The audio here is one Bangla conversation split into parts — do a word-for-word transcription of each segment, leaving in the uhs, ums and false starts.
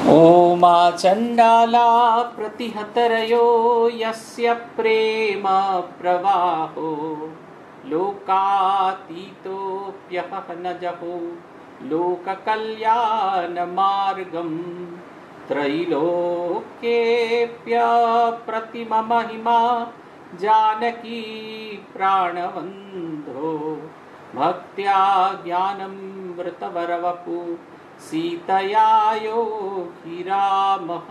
ओमा चण्डाला प्रतिहतरयो यस्य प्रेम प्रवाहो लोकातीतोऽप्यहनजहो लोककल्याणमार्गं त्रैलोक्येऽप्यप्रतिममहिमा जानकी प्राणबन्धो भक्त्या ज्ञानं वृतवरवपु सीतया योगिरामः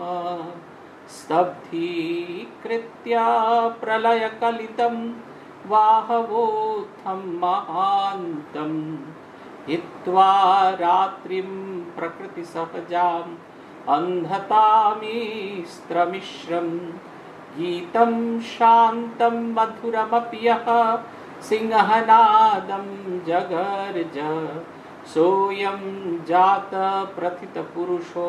स्तब्धीकृत्य प्रलयकलितं वाहवोत्थं महान्तं हित्वा रात्रिं प्रकृतिसहजाम् अन्धतामिस्त्रमिश्रं गीतं शान्तं मधुरमपि यः सिंहनादं जगर्ज सोऽयं जात प्रथित पुरुषो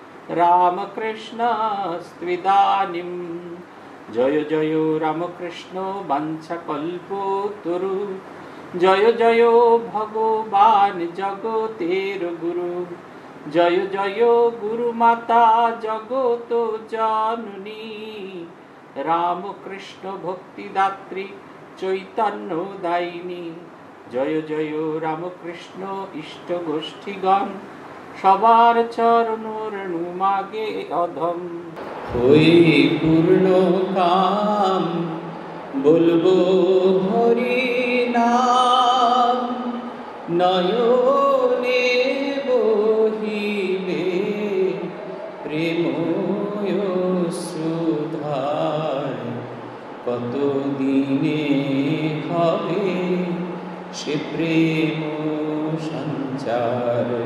रामकृष्णस्त्विदानीं जय जय रामकृष्ण वंशकल्पोतरु जय जय भगवान जगतेर गुरु जय जय गुरुमाता जगत जननी रामकृष्ण भक्तिदात्री चैतन्यदायिनी जय जय रामकृष्ण इष्ट गोष्ठीगण सबार चरण रेणु मागे अधम होई पूर्ण काम बोलबो हरि नाम नयने बहिबे प्रेमय सुधार कत दिने हबे से प्रेम संचार।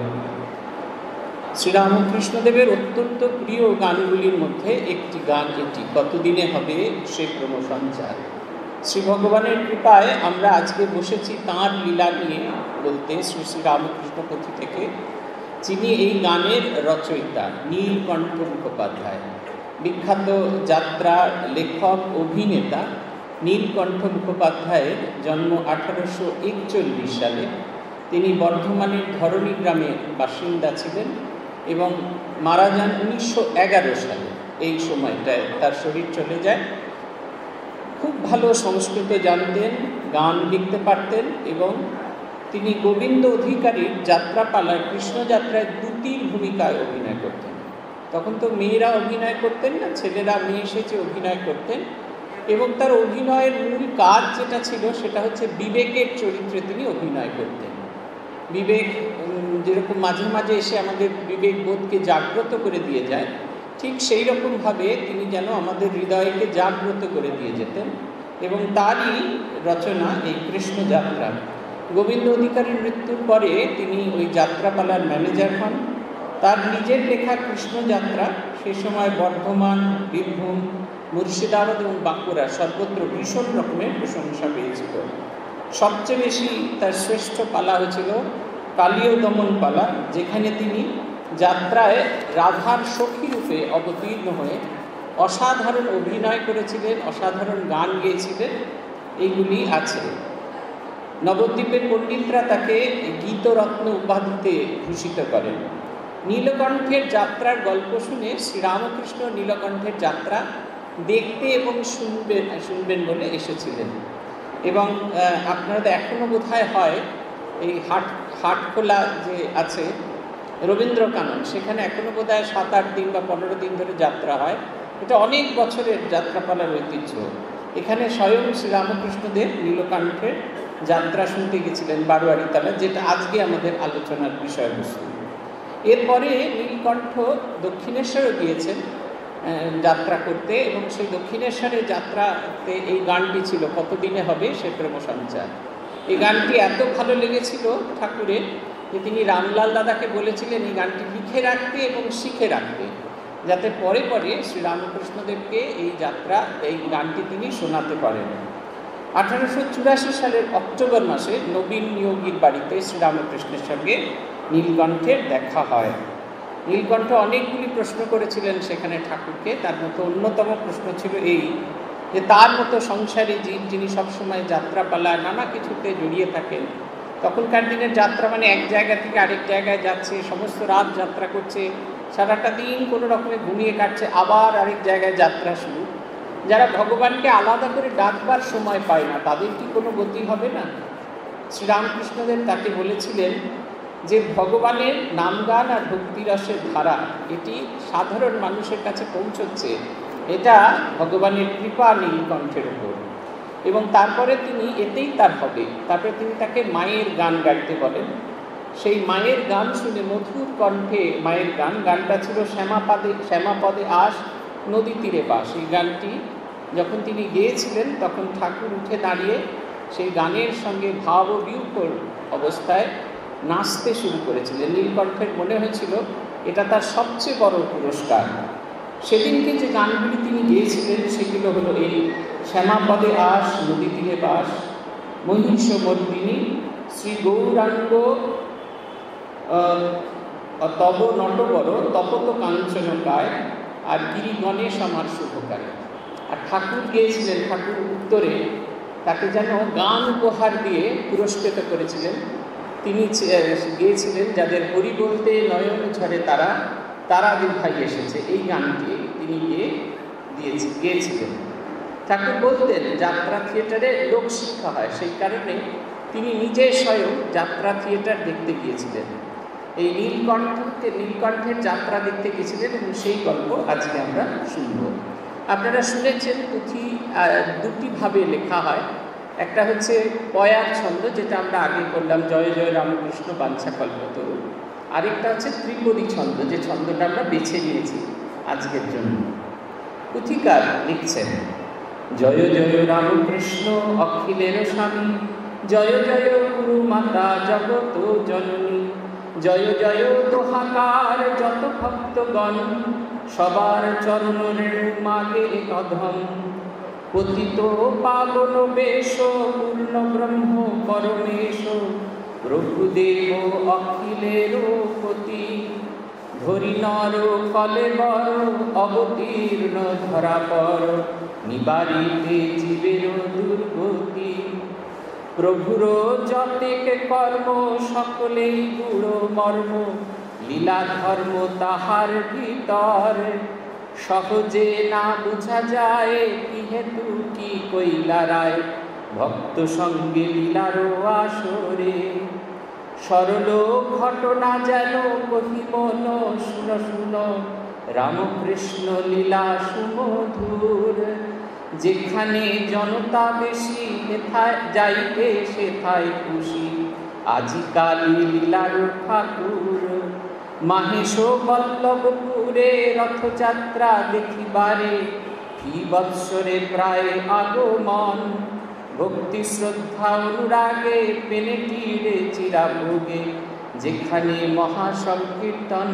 श्रीरामकृष्णदेवेर अत्यंत प्रिय गानगुलिर मध्य एक गान एटी कतदिने हबे से प्रेम संचार। श्री भगवानेर कृपाय आमरा आजके बसेছি तार लीला निये बोलते श्री श्री रामकृष्ण पुथी थेके जिनि एई गानेर रचयिता नीलकण्ठ मुखोपाध्याय विख्यात যাত্রা लेखक अभिनेता नीलकण्ठ मुखोपाध्याय जन्म अठारोशो एकचल्लिस साले तिनी बर्धमानेर धरणी ग्रामेर बासिंदा छिलेन एवं मारा जान उन्नीसशो एगारो साले। এই সময়টায় তার শরীর চলে যায়। খুব ভালো সংস্কৃত জানতেন, গান লিখতে পারতেন এবং তিনি গোবিন্দ অধিকারীর যাত্রাপালায় কৃষ্ণযাত্রায় দ্যুতির ভূমিকায় অভিনয় করতেন। তখন তো মেয়েরা অভিনয় করতেন না, ছেলেরা মেয়ে সেজে অভিনয় করতেন এবং তার অভিনয়ের মূল কাজ যেটা ছিল সেটা হচ্ছে বিবেকের চরিত্রে তিনি অভিনয় করতেন। বিবেক যেরকম মাঝে মাঝে এসে আমাদের বিবেক বোধকে জাগ্রত করে দিয়ে যায়, ঠিক সেই রকমভাবে তিনি যেন আমাদের হৃদয়কে জাগ্রত করে দিয়ে যেতেন এবং তারই রচনা এই কৃষ্ণযাত্রা। গোবিন্দ অধিকারীর মৃত্যুর পরে তিনি ওই যাত্রাপালার ম্যানেজার হন। তার নিজের লেখা কৃষ্ণযাত্রা সে সময় বর্ধমান, বীরভূম, মুর্শিদাবাদ এবং বাঁকুড়া সর্বত্র ভীষণ রকমের প্রশংসা পেয়েছিল। সবচেয়ে বেশি তার শ্রেষ্ঠ পালা হয়েছিল কালীয় দমন পালা, যেখানে তিনি যাত্রায় রাধার সখী রূপে অবতীর্ণ হয়ে অসাধারণ অভিনয় করেছিলেন, অসাধারণ গান গেয়েছিলেন। এইগুলি আছে। নবদ্বীপের পণ্ডিতরা তাকে গীতরত্ন উপাধিতে ভূষিত করেন। নীলকণ্ঠের যাত্রার গল্প শুনে শ্রীরামকৃষ্ণ নীলকণ্ঠের যাত্রা দেখতে এবং শুনবেন শুনবেন বলে এসেছিলেন এবং আপনারা তো এখনও বোধহয় হয় এই হাট হাটখোলা যে আছে রবীন্দ্র কানন, সেখানে এখনও বোধহয় সাত আট দিন বা পনেরো দিন ধরে যাত্রা হয়। এটা অনেক বছরের যাত্রাপালার ঐতিহ্য। এখানে স্বয়ং শ্রীরামকৃষ্ণদেব নীলকণ্ঠের যাত্রা শুনতে গেছিলেন বারোয়ারিতলা, যেটা আজকে আমাদের আলোচনার বিষয়বস্তু। এরপরে নীলকণ্ঠ দক্ষিণেশ্বরে গিয়েছেন যাত্রা করতে এবং সেই দক্ষিণেশ্বরের যাত্রাতে এই গানটি ছিল কতদিনে হবে সে প্রেম সঞ্চার। এই গানটি এত ভালো লেগেছিল ঠাকুরের যে তিনি রামলাল দাদাকে বলেছিলেন এই গানটি লিখে রাখতে এবং শিখে রাখতে, যাতে পরে পরে শ্রীরামকৃষ্ণদেবকে এই যাত্রা এই গানটি তিনি শোনাতে পারেন। আঠারোশো চুরাশি সালের অক্টোবর মাসে নবীন নিয়োগীর বাড়িতে শ্রীরামকৃষ্ণের সঙ্গে নীলকণ্ঠের দেখা হয়। নীলকণ্ঠ অনেকগুলি প্রশ্ন করেছিলেন সেখানে ঠাকুরকে। তার মতো অন্যতম প্রশ্ন ছিল এই যে তার মতো সংসারী জীব যিনি সবসময় যাত্রাপালা নানা কিছুতে জড়িয়ে থাকেন তখনকার দিনের যাত্রা মানে এক জায়গা থেকে আরেক জায়গায় যাচ্ছে, সমস্ত রাত যাত্রা করছে, সারাটা দিন কোনো রকমে ঘুমিয়ে কাটছে, আবার আরেক জায়গায় যাত্রা শুরু। যারা ভগবানকে আলাদা করে ডাকবার সময় পায় না, তাদের কি কোনো গতি হবে না? শ্রীরামকৃষ্ণদেব তাকে বলেছিলেন যে ভগবানের নামগান আর ভক্তিরসের ধারা এটি সাধারণ মানুষের কাছে পৌঁছচ্ছে, এটা ভগবানের কৃপা নীলকণ্ঠের উপর, এবং তারপরে তিনি এতেই তার হবে। তারপরে তিনি তাকে মায়ের গান গাইতে বলেন। সেই মায়ের গান শুনে মধুর কণ্ঠে মায়ের গান, গানটা ছিল শ্যামাপদে শ্যামাপদে আস নদী তীরে বাস। এই গানটি যখন তিনি গেয়েছিলেন তখন ঠাকুর উঠে দাঁড়িয়ে সেই গানের সঙ্গে ভাব ও বিহ্বল অবস্থায় নাচতে শুরু করেছিলেন। নীলকণ্ঠের মনে হয়েছিল এটা তার সবচেয়ে বড় পুরস্কার। সেদিনকে যে গানগুলি তিনি গেয়েছিলেন সেগুলো হলো এই শ্যামাপদে আস নদী তীরে বাস, মহিষ মর্দিনী, শ্রী গৌরাঙ্গ তব নটবর তপত কাঞ্চনকায়, আর গিরি গণেশ আমার শুভকায়। আর ঠাকুর গিয়েছিলেন, ঠাকুর উত্তরে তাকে যেন গান উপহার দিয়ে পুরস্কৃত করেছিলেন। তিনি গিয়েছিলেন যাদের হরি বলতে নয়ন ঝরে তারা, তারা দীর্ঘাই এসেছে, এই গানটি তিনি গিয়ে দিয়েছি গিয়েছিলেন। ঠাকুর বলতেন যাত্রা থিয়েটারে লোকশিক্ষা হয়, সেই কারণে তিনি নিজে স্বয়ং যাত্রা থিয়েটার দেখতে গিয়েছিলেন। এই নীলকণ্ঠকে নীলকণ্ঠের যাত্রা দেখতে গিয়েছিলেন এবং সেই গল্প আজকে আমরা শুনব। আপনারা শুনেছেন পুঁথি দুটিভাবে লেখা হয়, একটা হচ্ছে পয়ার ছন্দ, যেটা আমরা আগে করলাম, জয় জয় রামকৃষ্ণ বাঞ্ছা কল্পতরু। আরেকটা হচ্ছে ত্রিপদী ছন্দ, যে ছন্দটা আমরা বেছে নিয়েছি আজকের জন্য। পুথিকার লিখছেন, জয় জয় রামকৃষ্ণ অখিলের স্বামী, জয় জয় গুরু মাতা জগত জননী, জয় জয় দোহাকার যত ভক্তগণ, সবার চরণ রেণু মাগে অধম, পতিত পাবন বেশ পূর্ণ ব্রহ্ম পরমেশ, প্রভুদেব অখিলের পতি, ধরি নর কলেবর অবতীর্ণ ধরা পর, নিবারিতে জীবের দুর্গতি, প্রভুর যতেক কর্ম সকলেই গুড় মর্ম, লীলা ধর্ম তাহার ভিতর, সহজে না বুঝা যায় কি হেতু কি কইলা রায়, ভক্ত সঙ্গে লীলার আসরে, সরল ঘটনা যেন কহিমন শুনো শুনো, রামকৃষ্ণ লীলা সুমধুর, যেখানে জনতা বেশি হেথায় যাইতে সেথায় খুশি, আজিকালি লীলার ঠাকুর, মাহেশ বল্লভপুরে রথযাত্রা দেখিবারে, ফি বৎসরে প্রায় আগমন, ভক্তি শ্রদ্ধা অনুরাগে পেনেটিরে চিরাভোগে, যেখানে মহাসংকীর্তন,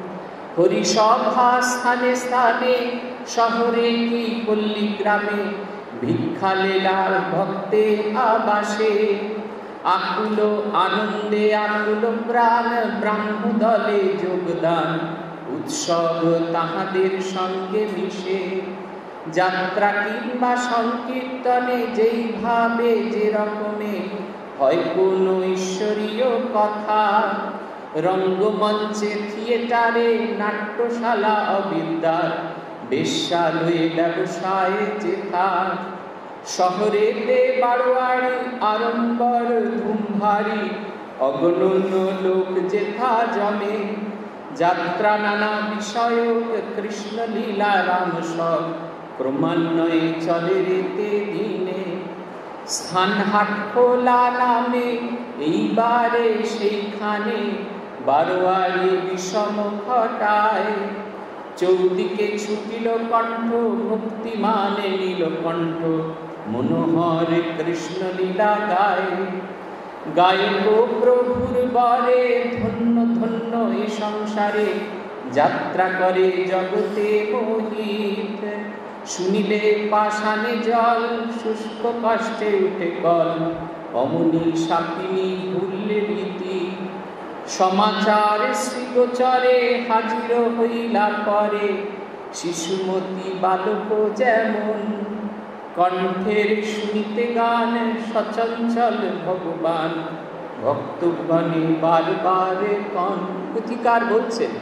হরিসভা স্থানে স্থানে, শহরে কি পল্লী গ্রামে, ভিক্ষা লীলার ভক্তে আবাসে, আকুল আনন্দে আকুল প্রাণ ব্রাহ্ম দলে যোগদান, উৎসব তাহাদের সঙ্গে মিশে, যাত্রা কিংবা সংকীর্তনে যেইভাবে যে রকমে হয় কোনো ঈশ্বরীয় কথা, রঙ্গমঞ্চে থিয়েটারে নাট্যশালা অবিদ্যার, বেশ্যালয়ে ব্যবসায় যেথা, শহরেতে বারোয়ারি আড়ম্বর ধুমভারি, অগণন্য লোক যেথা জমে, যাত্রা নানা বিষয়ক কৃষ্ণ লীলা রাম সব, ক্রমান্বয়ে চলে রেতে দিনে, স্থান হাট খোলা নামে এইবারে সেইখানে, বারোয়ারি বিষম ঘটায়, চৌদিকে ছুটিল কণ্ঠ ভক্তিমানে নীলকণ্ঠ, মনোহর কৃষ্ণ লীলা গায়, গায়ক প্রভুর বরে ধন্য ধন্য এ সংসারে, যাত্রা করে জগতে মোহিত, শুনিলে পাষাণে জল শুষ্ক কষ্টে উঠে কল, অমনি সাপিনী ভুললে রীতি, সমাচার শ্রীগোচরে হাজির হইলা পরে, শিশুমতি বালক যেমন, কণ্ঠের শুনিতে গান সচঞ্চল ভগবান, ভক্তগণে বারবার কন। পুথিকার বলছেন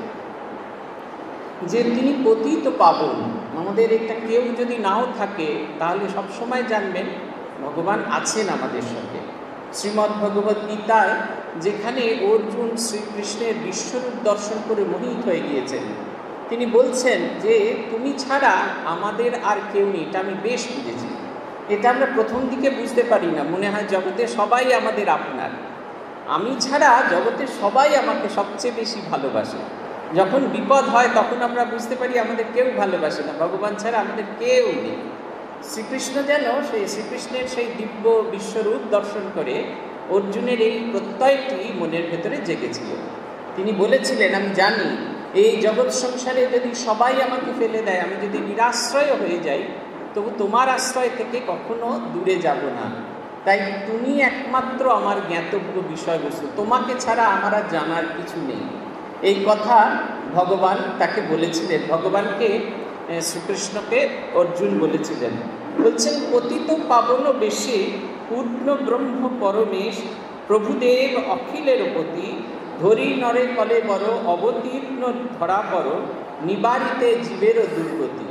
যে তিনি পতিত পাবন। আমাদের একটা কেউ যদি নাও থাকে তাহলে সবসময় জানবেন ভগবান আছেন আমাদের সঙ্গে। শ্রীমদ্ ভগবত গীতায় যেখানে অর্জুন শ্রীকৃষ্ণের বিশ্বরূপ দর্শন করে মোহিত হয়ে গিয়েছেন, তিনি বলছেন যে তুমি ছাড়া আমাদের আর কেউ নেই। এটা আমি বেশ বুঝেছি। এটা আমরা প্রথম দিকে বুঝতে পারি না, মনে হয় জগতে সবাই আমাদের আপনার, আমি ছাড়া জগতে সবাই আমাকে সবচেয়ে বেশি ভালোবাসে। যখন বিপদ হয় তখন আমরা বুঝতে পারি আমাদের কেউ ভালোবাসে না, ভগবান ছাড়া আমাদের কেউ নেই। শ্রীকৃষ্ণ যেন সেই শ্রীকৃষ্ণের সেই দিব্য বিশ্বরূপ দর্শন করে অর্জুনের এই প্রত্যয়টি মনের ভেতরে জেগেছিল। তিনি বলেছিলেন আমি জানি এই জগৎ সংসারে যদি সবাই আমাকে ফেলে দেয়, আমি যদি নিরাশ্রয় হয়ে যাই, তবু তোমার আশ্রয় থেকে কখনো দূরে যাব না। তাই তুমি একমাত্র আমার জ্ঞাতব্য বিষয়বস্তু, তোমাকে ছাড়া আমার আর জানার কিছু নেই। এই কথা ভগবান তাকে বলেছিলেন, ভগবানকে শ্রীকৃষ্ণকে অর্জুন বলেছিলেন। বলছেন পতিত পাবন বেশে পূর্ণ ব্রহ্ম পরমেশ প্রভুদেব অখিলের পতি ধরি নরে কলে বড় অবতীর্ণ ধরা পড় নিবারিতে জীবের দুর্গতি।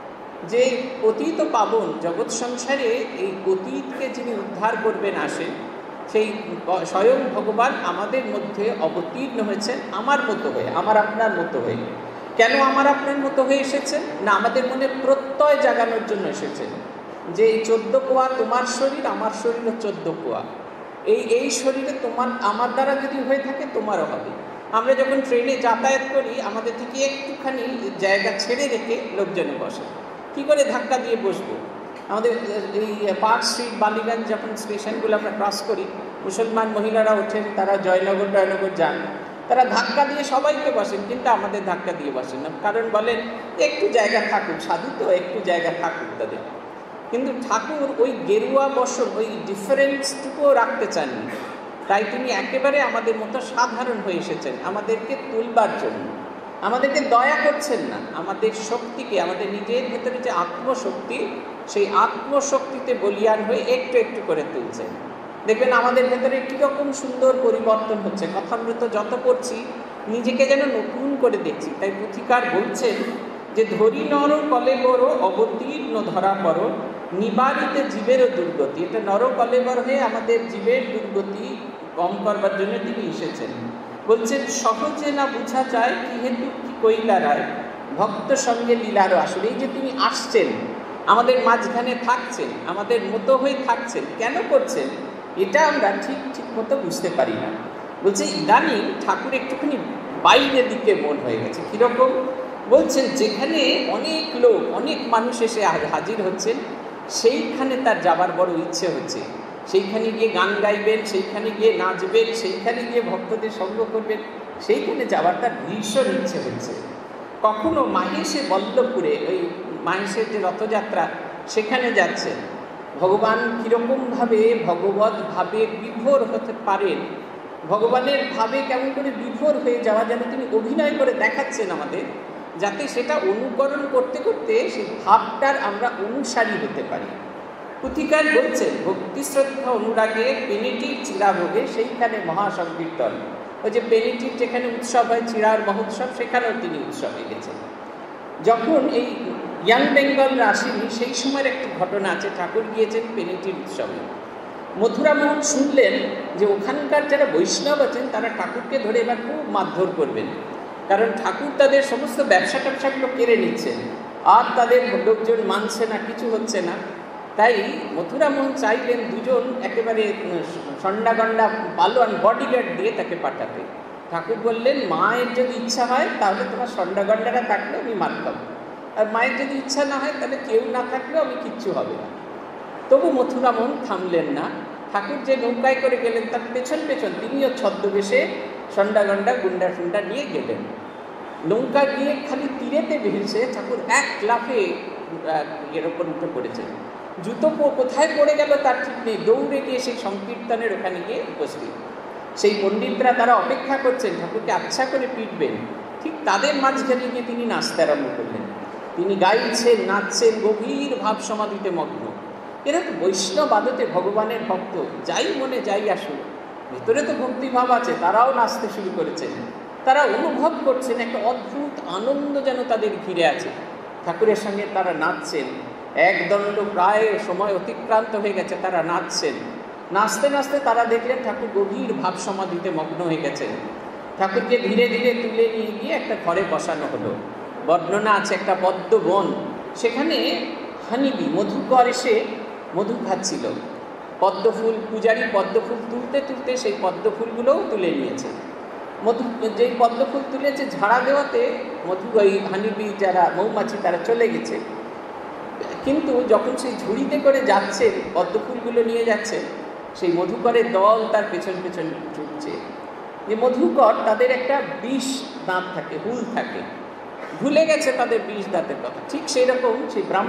যে পতিত পাবন জগৎ সংসারে এই পতিতকে যিনি উদ্ধার করবেন আসেন, সেই স্বয়ং ভগবান আমাদের মধ্যে অবতীর্ণ হয়েছেন আমার মতো হয়ে, আমার আপনার মতো হয়ে। কেন আমার আপনার মতো হয়ে এসেছেন? না, আমাদের মনে প্রত্যয় জাগানোর জন্য এসেছেন যে এই চোদ্দ কোয়া তোমার শরীর, আমার শরীরও চোদ্দ কোয়া। এই এই শরীরে তোমার আমার দ্বারা যদি হয়ে থাকে তোমারও হবে। আমরা যখন ট্রেনে যাতায়াত করি আমাদের থেকে একটুখানি জায়গা ছেড়ে রেখে লোকজনে বসে। কী করে ধাক্কা দিয়ে বসবো? আমাদের এই পার্ক স্ট্রিট বালিগঞ্জ যখন স্টেশনগুলো আমরা ক্রস করি, মুসলমান মহিলারা ওঠেন, তারা জয়নগর জয়নগর যান, তারা ধাক্কা দিয়ে সবাইকে বসেন, কিন্তু আমাদের ধাক্কা দিয়ে বসেন না। কারণ বলেন একটু জায়গা থাকুক, সাধু তো একটু জায়গা থাকুক তাদের। কিন্তু ঠাকুর ওই গেরুয়া বসন, ওই ডিফারেন্সটুকুও রাখতে চাননি। তাই তিনি একেবারে আমাদের মতো সাধারণ হয়ে এসেছেন আমাদেরকে তুলবার জন্য। আমাদেরকে দয়া করছেন না, আমাদের শক্তিকে, আমাদের নিজের ভেতরে যে আত্মশক্তি, সেই আত্মশক্তিতে বলিয়ান হয়ে একটু একটু করে তুলছেন। দেখবেন আমাদের ভেতরে কীরকম সুন্দর পরিবর্তন হচ্ছে। কথামৃত যত পড়ছি নিজেকে যেন নতুন করে দেখছি। তাই পুথিকার বলছেন যে ধরি নর কলেবর অবতীর্ণ ধরা পর নিবারিতে জীবেরও দুর্গতি। এটা নর কলেবর হয়ে আমাদের জীবের দুর্গতি কম করবার জন্য তিনি এসেছেন। বলছেন সহজে না বুঝা যায় কি হেতু কি কইলা রায় ভক্ত সঙ্গে লীলারও আসলে। এই যে তিনি আসছেন আমাদের মাঝখানে থাকছেন, আমাদের মতো হয়ে থাকছেন, কেন করছেন এটা আমরা ঠিক ঠিক মতো বুঝতে পারি না। বলছে ইদানিং ঠাকুর একটুখানি বাইরের দিকে মন হয়ে গেছে। কীরকম? বলছেন যেখানে অনেক লোক, অনেক মানুষ এসে হাজির হচ্ছেন, সেইখানে তার যাবার বড় ইচ্ছে হচ্ছে। সেইখানে গিয়ে গান গাইবেন, সেইখানে গিয়ে নাচবেন, সেইখানে গিয়ে ভক্তদের সঙ্গ করবেন, সেইখানে যাবার তার ভীষণ ইচ্ছে হচ্ছে। কখনো মাহেশে বল্লভপুরে, ওই মাহেশের যে রথযাত্রা, সেখানে যাচ্ছেন। ভগবান কীরকমভাবে ভগবত ভাবে বিভোর হতে পারেন, ভগবানের ভাবে কেমন করে বিভোর হয়ে যাওয়া যেন তিনি অভিনয় করে দেখাচ্ছেন আমাদের, যাতে সেটা অনুকরণ করতে করতে সেই ভাবটার আমরা অনুসারী হতে পারি। পুথিকার বলছেন ভক্তি শ্রদ্ধা অনুরাগে পেনিটির চিরাভোগে সেইখানে মহাসংকীর্তন। ওই যে পেনিটির যেখানে উৎসব হয়, চিরার মহোৎসব, সেখানেও তিনি উৎসবে গেছেন। যখন এই ইয়াং বেঙ্গলরা আসেনি, সেই সময়ের একটি ঘটনা আছে। ঠাকুর গিয়েছেন পেনিটির উৎসবে। মথুরামোহন শুনলেন যে ওখানকার যারা বৈষ্ণব আছেন তারা ঠাকুরকে ধরে এবার খুব মারধর করবেন, কারণ ঠাকুর তাদের সমস্ত ব্যবসা ট্যাবসাগুলো কেড়ে নিচ্ছেন, আর তাদের লোকজন মানছে না, কিছু হচ্ছে না। তাই মথুরামোহন চাইলেন দুজন একেবারে সন্ডাগন্ডা পালোয়ান বডিগার্ড দিয়ে তাকে পাঠাতে। ঠাকুর বললেন মায়ের যদি ইচ্ছা হয় তাহলে তোমার সন্ডাগন্ডারা থাকলেও আমি মার খাবো, আর মায়ের যদি ইচ্ছা না হয় তাহলে কেউ না থাকলেও আমি কিচ্ছু হবে না। তবু মথুরামোহন থামলেন না। ঠাকুর যে নৌকায় করে গেলেন তার পেছন পেছন তিনিও ছদ্মবেশে সন্ডাগন্ডা গুন্ডা ফুন্ডা নিয়ে গেলেন। নৌকা গিয়ে খালি তীরেতে ভেসে ঠাকুর এক লাফে এর ওপর উঠে পড়েছেন। জুতো কোথায় পড়ে গেল তার ঠিক নেই, দৌড়ে গিয়ে সেই সংকীর্তনের ওখানে গিয়ে উপস্থিত। সেই পণ্ডিতরা তারা অপেক্ষা করছেন ঠাকুরকে আচ্ছা করে পিটবেন, ঠিক তাদের মাঝখানে গিয়ে তিনি নাচতে আরম্ভ করলেন। তিনি গাইছেন, নাচছেন, গভীর ভাব সমাধিতে মগ্ন। এরা তো বৈষ্ণব আদতে ভগবানের ভক্ত, যাই মনে যাই আসুক, ভেতরে তো ভক্তিভাব আছে, তারাও নাচতে শুরু করেছেন। তারা অনুভব করছেন একটা অদ্ভুত আনন্দ যেন তাদের ঘিরে আছে। ঠাকুরের সঙ্গে তারা নাচছেন, একদণ্ড প্রায় সময় অতিক্রান্ত হয়ে গেছে, তারা নাচছেন। নাচতে নাচতে তারা দেখলেন ঠাকুর গভীর ভাব সমাধিতে মগ্ন হয়ে গেছেন। ঠাকুরকে ধীরে ধীরে তুলে নিয়ে গিয়ে একটা ঘরে বসানো হলো। বর্ণনা আছে একটা পদ্ম বন, সেখানে হানিবি মধুকর এসে মধু খাচ্ছিল। পদ্মফুল, পূজারী পদ্মফুল তুলতে তুলতে সেই পদ্মফুলগুলোও তুলে নিয়েছে। মধু যেই পদ্মফুল তুলেছে ঝাড়া দেওয়াতে মধু ওই হানিবি যারা মৌমাছি তারা চলে গেছে। কিন্তু যখন সেই ঝুড়িতে করে যাচ্ছে, পদ্মফুলগুলো নিয়ে যাচ্ছে, সেই মধুকরের দল তার পেছন পেছন ছুটছে। যে মধুকর তাদের একটা বিষ দাঁত থাকে, হুল থাকে, ভুলে গেছে তাদের বিষ দাঁতের কথা। ঠিক সেই রকম সেই ব্রাহ্ম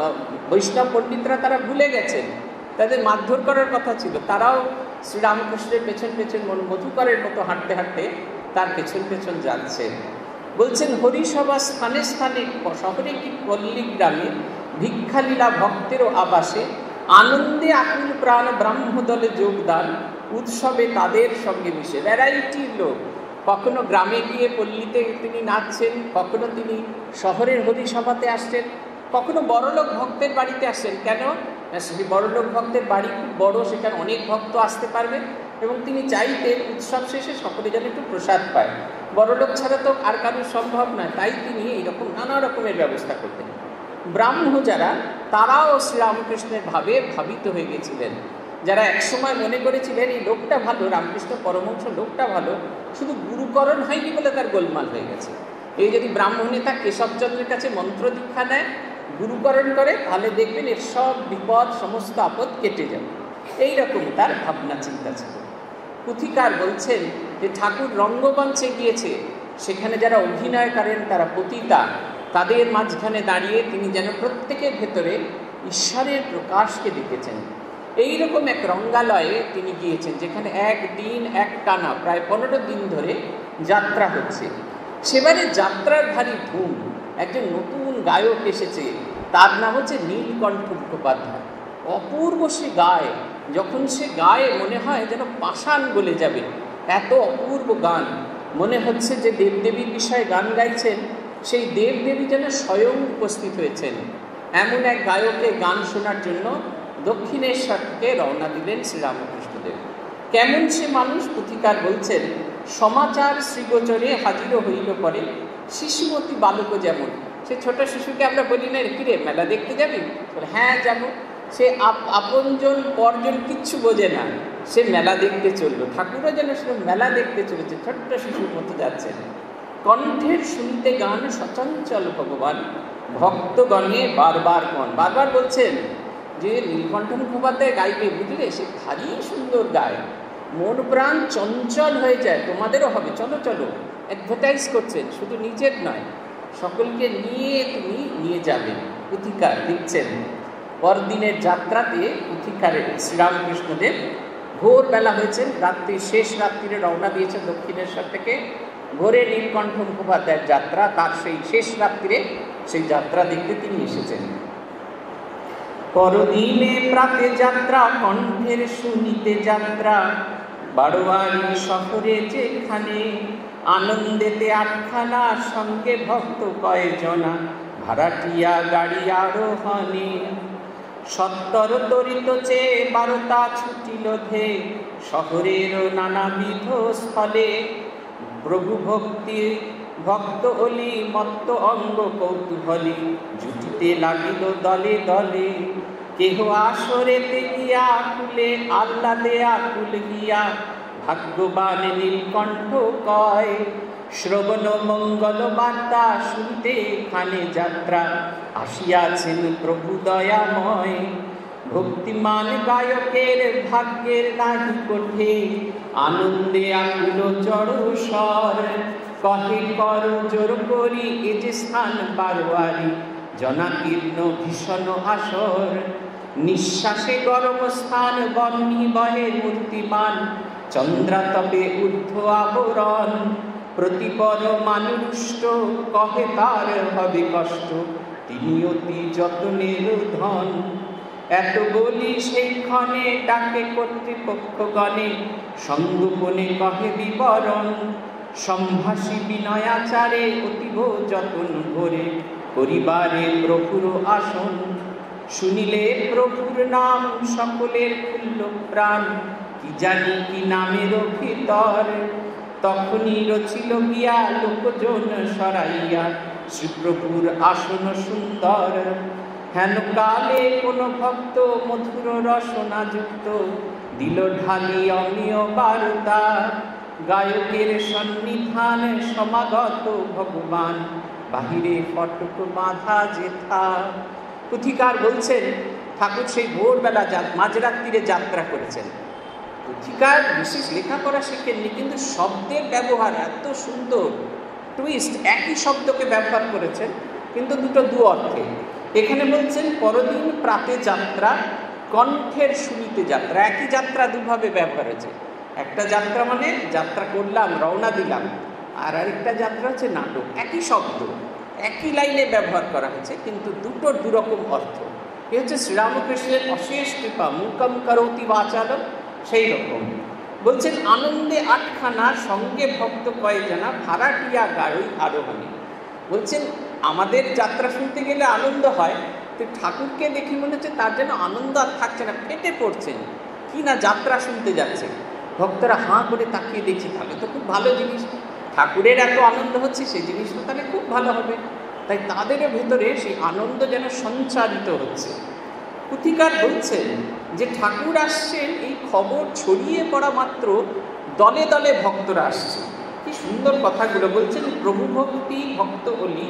বৈষ্ণব পণ্ডিতরা তারা ভুলে গেছেন, তাদের মারধর করার কথা ছিল। তারাও শ্রীরামকৃষ্ণের পেছন পেছন মধুকরের মতো হাঁটতে হাঁটতে তার পেছন পেছন যাচ্ছে। বলছেন হরিসভা স্থানে স্থানে, শহরে কি পল্লী গ্রামে, ভিক্ষালীলা ভক্তেরও আবাসে, আনন্দে আকুল প্রাণ ব্রাহ্মদলে যোগদান, উৎসবে তাদের সঙ্গে মিশে। ভ্যারাইটির লোক, কখনো গ্রামে গিয়ে পল্লীতে তিনি নাচছেন, কখনো তিনি শহরের হরিসভাতে আসছেন, কখনো বড়লোক ভক্তের বাড়িতে আসছেন। কেন? সেই বড়লোক ভক্তের বাড়ি খুব বড়, সেখানে অনেক ভক্ত আসতে পারবে এবং তিনি চাইতেন উৎসব শেষে সকলে যেন একটু প্রসাদ পায়। বড়লোক ছাড়া তো আর কারোর সম্ভব নয়, তাই তিনি এইরকম নানা রকমের ব্যবস্থা করতেন। ব্রাহ্ম যারা, তারাও শ্রীরামকৃষ্ণের ভাবে ভাবিত হয়ে গেছিলেন। যারা একসময় মনে করেছিলেন এই লোকটা ভালো, রামকৃষ্ণ পরমহংস লোকটা ভালো, শুধু গুরুকরণ হয়নি বলে তার গোলমাল হয়ে গেছে। এই যদি ব্রাহ্ম নেতা কেশবচন্দ্রের কাছে মন্ত্র দীক্ষা নেয়, গুরুকরণ করে, তাহলে দেখবেন এর সব বিপদ সমস্ত আপদ কেটে যাবে। এইরকম তার ভাবনা চিন্তা ছিল। পুথিকার বলছেন যে ঠাকুর রঙ্গমঞ্চে গিয়েছে, সেখানে যারা অভিনয় করেন তারা পতিতা, তাদের মাঝখানে দাঁড়িয়ে তিনি যেন প্রত্যেকের ভেতরে ঈশ্বরের প্রকাশকে দেখেছেন। এইরকম এক রঙ্গালয়ে তিনি গিয়েছেন, যেখানে একদিন এক টানা প্রায় পনেরো দিন ধরে যাত্রা হচ্ছে। সেবারে যাত্রার ভারী ধুম। একজন নতুন গায়ক এসেছে, তার নাম হচ্ছে নীলকণ্ঠ মুখোপাধ্যায়। অপূর্ব সে গায়, যখন সে গায়ে মনে হয় যেন পাষাণ গলে যাবে, এত অপূর্ব গান। মনে হচ্ছে যে দেবদেবীর বিষয়ে গান গাইছেন, সেই দেবদেবী যেন স্বয়ং উপস্থিত হয়েছেন। এমন এক গায়কের গান শোনার জন্য দক্ষিণেশ্বর থেকে রওনা দিলেন শ্রীরামকৃষ্ণদেব। কেমন সে মানুষ? পুথিকার বলছেন, সমাচার শ্রীগোচরে হাজির হইল পরে, শিশুমতী বালক যেমন। সে ছোট শিশুকে আমরা বলি না, কিরে মেলা দেখতে যাবি? হ্যাঁ যাবো। সে আপনজন পরজন কিচ্ছু বোঝে না, সে মেলা দেখতে চললো। ঠাকুরও যেন সে মেলা দেখতে চলেছে, ছোট্ট শিশুর মতো যাচ্ছেন। কণ্ঠের শুনতে গান সচঞ্চল ভগবান, ভক্তগণে বারবার কন। বারবার বলছেন যে নীলকণ্ঠ মুখোপাধ্যায় গাইবে, বুঝলে সে ভারী সুন্দর গায়, মন প্রাণ চঞ্চল হয়ে যায়, তোমাদেরও হবে, চলো চলো। অ্যাডভার্টাইজ করছেন, শুধু নিজের নয়, সকলকে নিয়ে তুমি নিয়ে যাবেন। পুথিকার লিখছেন, পরদিনের যাত্রাতে পুথিকারের শ্রীরামকৃষ্ণদেব ভোরবেলা হয়েছেন, রাত্রি শেষ রাত্রিরে রওনা দিয়েছেন দক্ষিণেশ্বর থেকে। ভোরে নীলকণ্ঠ মুখোপাধ্যায়ের যাত্রা, তার সেই শেষ রাত্রিরে সেই যাত্রা দেখতে তিনি এসেছেন। পরদিনে প্রাতে যাত্রা, কণ্ঠের শুনিতে যাত্রা, বারোয়ারি শহরে যেখানে, আনন্দেতে আটখানা, সঙ্গে ভক্ত কয়জনা, ভাড়াটিয়া গাড়ি আরোহণে। সত্তর তরিত চেয়ে বারোটা ছুটিল ধে, শহরের নানাবিধ স্থলে, প্রভু ভক্তি ভক্ত অলি মত্ত অঙ্গ কৌতূহলী, জুটিতে লাগিল দলে দলে। কেহ আসরেতে গিয়া কুলে, আহ্লাদে আকুল গিয়া, ভাগ্যবান নীলকণ্ঠ কয়, শ্রবণ মঙ্গল বার্তা শুনতে খানে যাত্রা, আসিয়াছেন প্রভু দয়াময়। ভক্তিমান গায়কের ভাগ্যের নাহি কোঠে, আনন্দে আকুল জড় স্বর, কহে কর জোর করি এ যে স্থান বারোয়ারি, জনাকীর্ণ ভীষণ আসর। নিঃশ্বাসে গরম স্থান, বহ্নি বহে মূর্তিমান, চন্দ্রাতপে ঊর্ধ্ব আবরণ। প্রতিপর মানুষ্ট কহে তার হবে কষ্ট, তিনি অতি যত্নের ধন। এত বলি সেইক্ষণে ডাকে কর্তৃপক্ষগণে, সঙ্গোপনে কহে বিবরণ। সম্ভাষী বিনয়াচারে অতীব যতন ভরে, পরিবারে প্রভুর আসন। শুনিলে প্রভুর নাম সকলের খুলল প্রাণ, কি জানি কি নামের ভিতর। তখনই রচিল গিয়া লোকজন সরাইয়া, শ্রীপ্রভুর আসন সুন্দর। হেন কালে কোন ভক্ত মধুর রসনা যুক্ত, দিল ঢালি অমীয় বারতা। গায়কের সন্নিধান সমাগত ভগবান, বাহিরে ফটক বাঁধা যেথা। পুথিকার বলছেন ঠাকুর সেই ভোরবেলা মাঝরাত্রিরে যাত্রা করেছেন। পুথিকার বিশেষ লেখাপড়া শেখেননি, কিন্তু শব্দের ব্যবহার এত সুন্দর, টুইস্ট, একই শব্দকে ব্যবহার করেছেন কিন্তু দুটো দু অর্থে। এখানে বলছেন পরদিন প্রাতে যাত্রা, কণ্ঠের শুনিতে যাত্রা। একই যাত্রা দুভাবে ব্যবহার হয়েছে। একটা যাত্রা মানে যাত্রা করলাম, রওনা দিলাম, আর আরেকটা যাত্রা হচ্ছে নাটক। একই শব্দ একই লাইনে ব্যবহার করা হয়েছে, কিন্তু দুটো দুরকম অর্থ। এ হচ্ছে শ্রীরামকৃষ্ণের অশেষ কৃপা, মুকম করোতি বাচালম। সেই রকম বলছেন আনন্দে আটখানা, সঙ্গে ভক্ত কয়েকজনা, ভাড়াটিয়া গাড়ি আরোহণে। বলছেন আমাদের যাত্রা শুনতে গেলে আনন্দ হয়, তো ঠাকুরকে দেখে মনে হচ্ছে তার যেন আনন্দ আর থাকছে না, ফেটে পড়ছেন কি না যাত্রা শুনতে যাচ্ছে। ভক্তরা হাঁ করে তাকিয়ে দেখছে, তাহলে তো খুব ভালো জিনিস, ঠাকুরের এত আনন্দ হচ্ছে, সেই জিনিসটা তাহলে খুব ভালো হবে। তাই তাদের ভেতরে সেই আনন্দ যেন সঞ্চারিত হচ্ছে। পুথিকার বলছেন যে ঠাকুর আসছেন এই খবর ছড়িয়ে পড়া মাত্র দলে দলে ভক্তরা আসছে। কি সুন্দর কথাগুলো বলছেন। প্রভু ভক্তি ভক্ত হলি,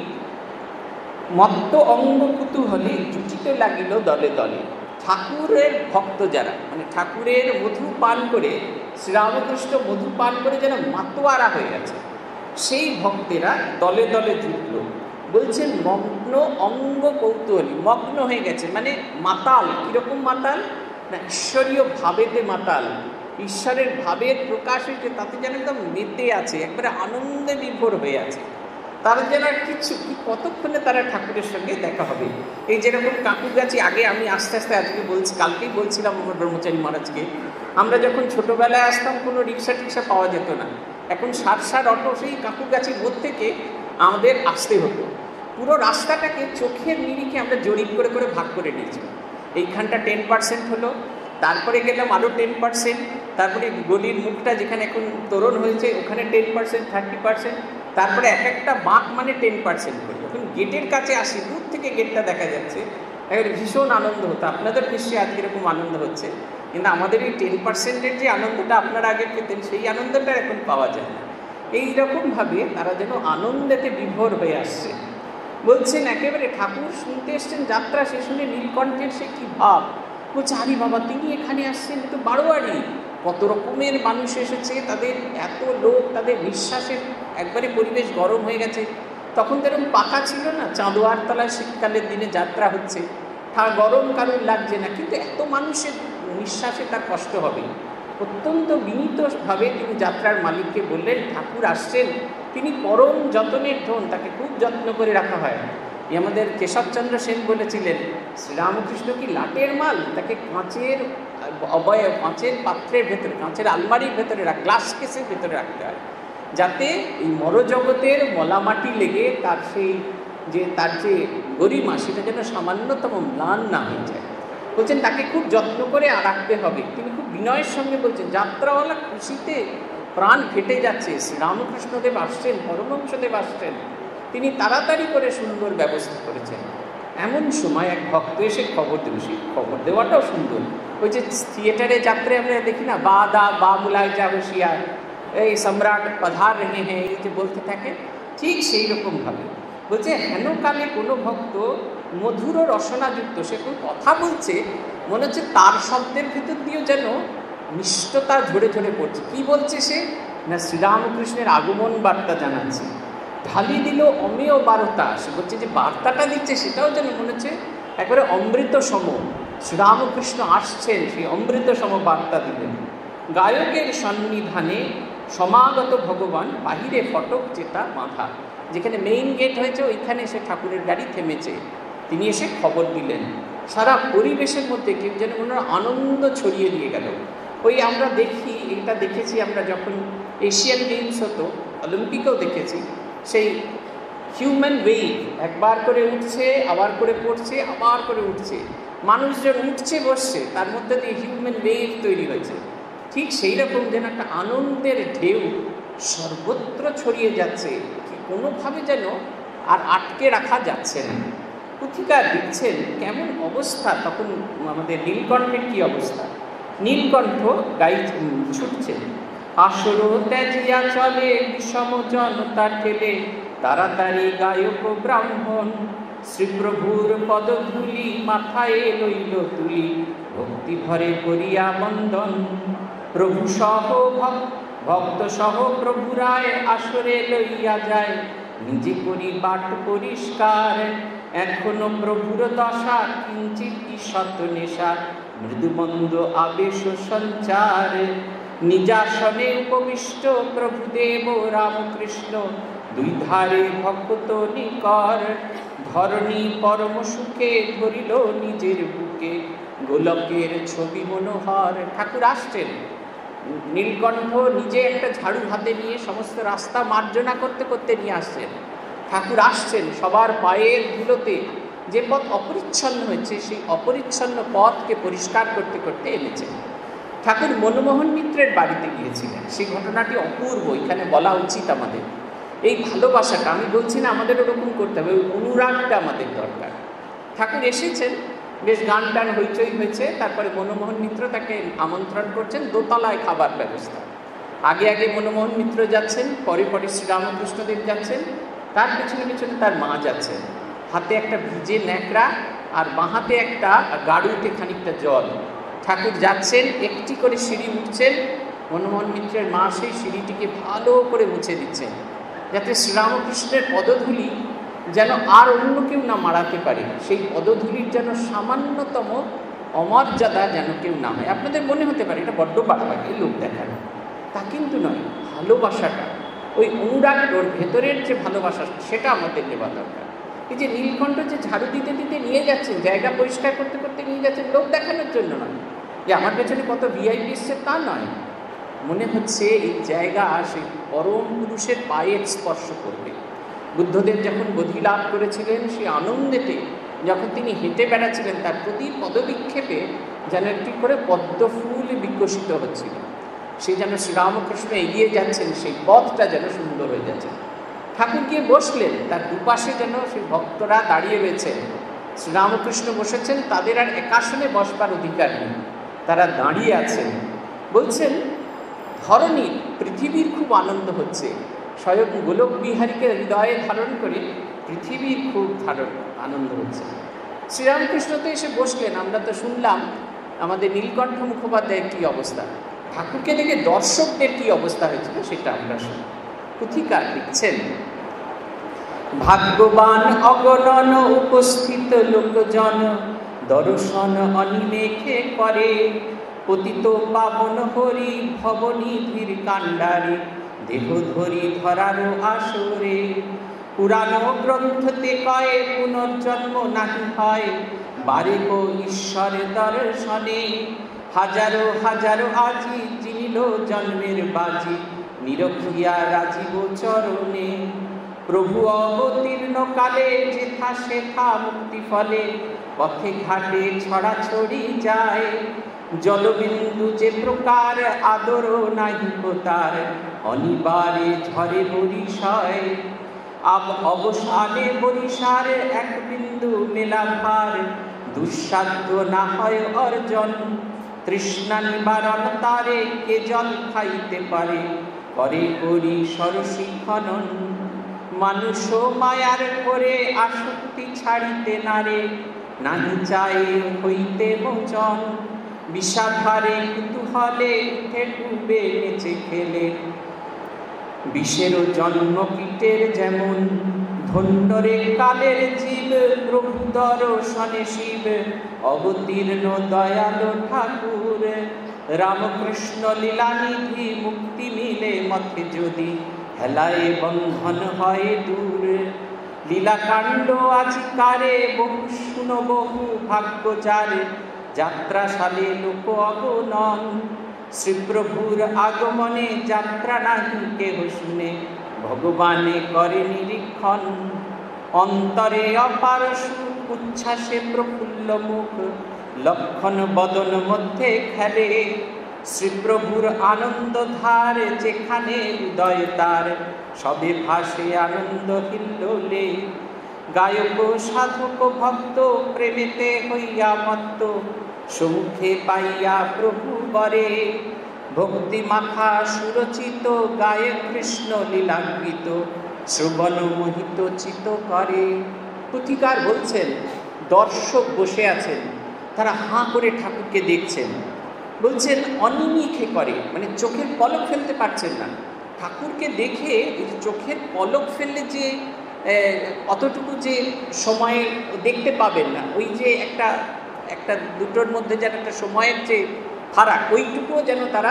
মত্ত অঙ্গ কুতূহলে, জুটিতে লাগিল দলে দলে। ঠাকুরের ভক্ত যারা, মানে ঠাকুরের মধু পান করে, শ্রীরামকৃষ্ণ মধু পান করে যেন মাতোয়ারা হয়ে গেছে, সেই ভক্তেরা দলে দলে জুটল। বলছেন মগ্ন অঙ্গ কৌতূহলী, মগ্ন হয়ে গেছে মানে মাতাল। কীরকম মাতাল না, ঈশ্বরীয় ভাবেতে মাতাল, ঈশ্বরের ভাবের প্রকাশ হয়েছে, তাতে যেন একদম মেতে আছে, একবারে আনন্দে বিভোর হয়ে আছে। তারা যেন আর কিছু কি কতক্ষণে তারা ঠাকুরের সঙ্গে দেখা হবে। এই যেরকম কাকুরগাছি, আগে আমি আস্তে আস্তে আজকে বলছি, কালকেই বলছিলাম আমার ব্রহ্মচারী মহারাজকে, আমরা যখন ছোটোবেলায় আসতাম কোনো রিক্সা টিক্সা পাওয়া যেত না, এখন সার সার অটো সেই কাকুরগাছির বোধ থেকে আমাদের আসতে হতো। পুরো রাস্তাটাকে চোখের নিরিখে আমরা জরিপ করে করে ভাগ করে নিয়েছিলাম। এইখানটা টেন পার্সেন্ট হলো, তারপরে গেলাম আরও টেন পার্সেন্ট, তারপরে গলির মুখটা যেখানে এখন তোরণ হয়েছে ওখানে টেন পার্সেন্ট, থার্টি পার্সেন্ট, তারপরে এক একটা বাঁক মানে টেন পার্সেন্ট করে। যখন গেটের কাছে আসি, দূর থেকে গেটটা দেখা যাচ্ছে, একেবারে ভীষণ আনন্দ হতো। আপনাদের নিশ্চয়ই আজকে এরকম আনন্দ হচ্ছে, কিন্তু আমাদের এই টেন পার্সেন্টের যে আনন্দটা আপনারা আগে পেতেন, সেই আনন্দটা এখন পাওয়া যায় না। এইরকমভাবে তারা যেন আনন্দেতে বিভোর হয়ে আসছে। বলছেন একেবারে ঠাকুর শুনতে এসছেন, যাত্রা সে শুনে নীলকণ্ঠের সে কী ভাব। বলছে আরে বাবা, তিনি এখানে আসছেন, তো বারোয়ারি, কত রকমের মানুষ এসেছে, তাদের এত লোক, তাদের নিঃশ্বাসের একবারে পরিবেশ গরম হয়ে গেছে। তখন তো এরকম পাখা ছিল না, চাঁদোয়ার তলায় শীতকালের দিনে যাত্রা হচ্ছে, তা গরম কারোর লাগছে না, কিন্তু এত মানুষের নিঃশ্বাসে তার কষ্ট হবে। অত্যন্ত বিনীতভাবে তিনি যাত্রার মালিককে বললেন ঠাকুর আসছেন, তিনি পরম যত্নের ধন, তাকে খুব যত্ন করে রাখা হয়। এই আমাদের কেশবচন্দ্র সেন বলেছিলেন শ্রীরামকৃষ্ণ কি লাটের মাল, তাকে কাঁচের অবয়ব, কাঁচের পাত্রের ভেতরে, কাঁচের আলমারির ভেতরে রাখ, গ্লাস কেসের ভেতরে রাখতে হয়, যাতে এই মরজগতের মলামাটি লেগে তার সেই যে তার যে গরিমা সেটা যেন সামান্যতম ম্লান না হয়ে যায়। বলছেন তাকে খুব যত্ন করে রাখতে হবে। তিনি খুব বিনয়ের সঙ্গে বলছেন, যাত্রাওয়ালা খুশিতে প্রাণ ফেটে যাচ্ছে, শ্রীরামকৃষ্ণদেব আসছেন, পরমহংসদেব আসছেন, তিনি তাড়াতাড়ি করে সুন্দর ব্যবস্থা করেছেন। এমন সময় এক ভক্ত এসে খবর দেবে, সেই খবর দেওয়াটাও সুন্দর। ওই যে থিয়েটারে যাত্রে আমরা দেখি না, বা দা বা মুলায় যা হুঁশিয়ার, এই সম্রাট পধার রেহে হ্যাঁ, এই যে বলতে থাকে, ঠিক সেই রকমভাবে বলছে হেন কালে কোনো ভক্ত মধুর রসনাযুক্ত, সে কোন কথা বলছে, মনে হচ্ছে তার শব্দের ভিতর দিয়েও যেন মিষ্টতা ঝরে ঝরে পড়ছে। কি বলছে সে না, শ্রীরামকৃষ্ণের আগমন বার্তা জানাচ্ছে। ঢালি দিল অমেয় বার্তা, সে বলছে যে বার্তাটা দিচ্ছে সেটাও যেন মনে হচ্ছে একবারে অমৃত সম, শ্রীরামকৃষ্ণ আসছেন, সেই অমৃত সম বার্তা দিলেন। গায়কের সন্নিধানে সমাগত ভগবান, বাহিরে ফটক যেটা বাঁধা, যেখানে মেইন গেট হয়েছে ওইখানে সে ঠাকুরের গাড়ি থেমেছে। তিনি এসে খবর দিলেন। সারা পরিবেশের মধ্যে কেউ যেন মনে হয় আনন্দ ছড়িয়ে দিয়ে গেল। ওই আমরা দেখি, এটা দেখেছি আমরা যখন এশিয়ান গেমস হতো, অলিম্পিকেও দেখেছি, সেই হিউম্যান ওয়েভ একবার করে উঠছে, আবার করে পড়ছে, আবার করে উঠছে, মানুষজন উঠছে বসছে, তার মধ্যে দিয়ে হিউম্যান ওয়েভ তৈরি হয়েছে। ঠিক সেই রকম যেন একটা আনন্দের ঢেউ সর্বত্র ছড়িয়ে যাচ্ছে, কোনোভাবে যেন আর আটকে রাখা যাচ্ছে না। পুথিকার লিখছেন কেমন অবস্থা তখন আমাদের নীলকণ্ঠের কী অবস্থা। নীলকণ্ঠ গাই ছুটছেন, আসর ত্যাজিয়া চলে বিষম জনতা ঠেলে, তাড়াতাড়ি গায়ক ব্রাহ্মণ শ্রীপ্রভুর পদধূলি মাথায় লইল তুলি, ভক্তি ভরে করিয়া বন্দন। প্রভু সহ ভক্ত সহ প্রভুরায় আসরে লইয়া যায়, নিজে করি বাট পরিষ্কার। এখনো প্রভুর দশা কিঞ্চিত ঈষৎ নেশা, মৃদুমন্দ আবেশ সঞ্চার। নিজাসনে উপবিষ্ট প্রভুদেব রামকৃষ্ণ, দুই ধারে ভক্ত নিকর। ধরণী পরম সুখে ধরিল নিজের বুকে, গোলকের ছবি মনোহর। ঠাকুর আসছেন, নীলকণ্ঠ নিজে একটা ঝাড়ু হাতে নিয়ে সমস্ত রাস্তা মার্জনা করতে করতে নিয়ে আসছেন। ঠাকুর আসছেন সবার পায়ের ধুলোতে যে পথ অপরিচ্ছন্ন হয়েছে, সেই অপরিচ্ছন্ন পথকে পরিষ্কার করতে করতে এনেছেন। ঠাকুর মনমোহন মিত্রের বাড়িতে গিয়েছিলেন, সেই ঘটনাটি অপূর্ব, এখানে বলা উচিত আমাদের। এই ভালোবাসাটা, আমি বলছি না আমাদের ওরকম করতে হবে, ওই অনুরাগটা আমাদের দরকার। ঠাকুর এসেছেন, বেশ গান টান হইচই হয়েছে, তারপরে মনমোহন মিত্র তাকে আমন্ত্রণ করছেন দোতলায় খাবার ব্যবস্থা। আগে আগে মনমোহন মিত্র যাচ্ছেন, পরে পরে শ্রীরামকৃষ্ণদেব যাচ্ছেন, তার পিছনে পিছনে তার মা যাচ্ছেন, হাতে একটা ভিজে ন্যাকড়া আর বাঁ হাতে একটা গাড়ুতে খানিকটা জল। ঠাকুর যাচ্ছেন, একটি করে সিঁড়ি উঠছেন, মনমোহন মিত্রের মা সেই সিঁড়িটিকে ভালো করে মুছে দিচ্ছেন, যাতে শ্রীরামকৃষ্ণের পদধূলি যেন আর অন্য কেউ না মারাতে পারে, সেই পদধূলির যেন সামান্যতম অমর্যাদা যেন কেউ না হয়। আপনাদের মনে হতে পারে এটা বড্ড বাড়াবাড়ি লোক দেখানো, তা কিন্তু নয়। ভালোবাসাটা, ওই অনুরাগ, ওর ভেতরের যে ভালোবাসা, সেটা আমাদের নেওয়া দরকার। এই যে নীলকণ্ঠ যে ঝাড়ু দিতে দিতে নিয়ে যাচ্ছেন, জায়গা পরিষ্কার করতে করতে নিয়ে যাচ্ছেন, লোক দেখানোর জন্য নয়, যে আমার পেছনে কত ভিআইপি এসছে তা নয়। মনে হচ্ছে এই জায়গা সেই পরম পুরুষের পায়ের স্পর্শ করবে। বুদ্ধদেব যখন বোধি লাভ করেছিলেন, সেই আনন্দেতে যখন তিনি হেঁটে বেড়াচ্ছিলেন, তার প্রতি পদবিক্ষেপে যেন একটি করে পদ্ম ফুল বিকশিত হচ্ছিল। সেই যেন শ্রীরামকৃষ্ণ এগিয়ে যাচ্ছেন, সেই পথটা যেন সুন্দর হয়ে যাচ্ছে। ঠাকুর গিয়ে বসলেন, তার দুপাশে যেন সেই ভক্তরা দাঁড়িয়ে রয়েছেন। শ্রীরামকৃষ্ণ বসেছেন, তাদের আর একাসনে বসবার অধিকার নেই, তারা দাঁড়িয়ে আছেন। বলছেন ধরণী পৃথিবীর খুব আনন্দ হচ্ছে, স্বয়ং গোলক বিহারীকে হৃদয়ে ধারণ করে পৃথিবীর খুব ধারণ আনন্দ হচ্ছে। শ্রীরামকৃষ্ণ তো এসে বসলেন, আমরা তো শুনলাম আমাদের নীলকণ্ঠ মুখোপাধ্যায়ের কী অবস্থা, ঠাকুরকে দেখে দর্শকদের কী অবস্থা হয়েছিল সেটা আমরা শুনি। পুথিকার লিখছেন, ভাগ্যবান অগণন উপস্থিত লোকজন দর্শন অনিমেষে করে, পতিত পাবন হরি ভবনিধির কাণ্ডারে, দেহ ধরি ধরারো আসরে। পুরাণ গ্রন্থতে কয়ে পুনর্জন্ম নাহি হয়, বারে গো ঈশ্বর দর্শনে। হাজারো হাজারো আজি চিনিল জন্মের বাজি, নিরখিয়া রাজীব চরণে। প্রভু অবতীর্ণ কালে যেথা সেথা মুক্তি ফলে, পথে ঘাটে ছড়াছড়ি যায়। জলবিন্দু যে প্রকার আদর নাহি তার, অনিবারে ঝরে বরিশয়। অবসানে বরিশার এক বিন্দু মেলা ভার, দুঃসাধ্য না হয় অর্জন। তৃষ্ণা নিবারণ তারে কে জল খাইতে পারে, করে করি সরসী খনন। মানুষ মায়ার করে আসক্তি ছাড়িতে নারে, নাহি চাই হইতে মোচন। বিষাধারে কুতূহলে উঠে ডুবে নেচে খেলে, বিষেরও জন্ম কীটের যেমন। ধন্যরে কালের জীব প্রভু দর্শনে শিব, অবতীর্ণ দয়ালু ঠাকুর। রামকৃষ্ণ লীলানিধি মুক্তি মিলে মথে যদি, হেলায় বন্ধন হয় দূর। লীলাকাণ্ড আজি কারে বহু শুনো বহু ভাগ্য যারে, যাত্রাশালে লোক অগণন। শ্রীপ্রভুর আগমনে যাত্রা নাহি কেহ শুনে, ভগবানে করে নিরীক্ষণ। অন্তরে অপার সুখ উচ্ছ্বাসে প্রফুল্ল মুখ, লক্ষণ বদন মধ্যে খেলে। শ্রীপ্রভুর আনন্দ ধার যেখানে হৃদয় তার, সবে ভাসে আনন্দ হিল্লোলে। গায়ক সাধক ভক্ত প্রেমেতে হইয়া মত্ত, সম্মুখে পাইয়া প্রভু বরে। ভক্তি মাখা সুরচিত গায়ে কৃষ্ণ লীলাঙ্কিত, শ্রবণ মোহিত চিত করে। পুথিকার বলছেন দর্শক বসে আছেন, তারা হাঁ করে ঠাকুরকে দেখছেন। বলছেন অনিমিখে করে, মানে চোখের পলক ফেলতে পারছেন না। ঠাকুরকে দেখে চোখের পলক ফেললে যে অতটুকু যে সময়ে দেখতে পাবেন না, ওই যে একটা একটা দুটোর মধ্যে যেন একটা সময়ের যে ফারাক, ওইটুকুও যেন তারা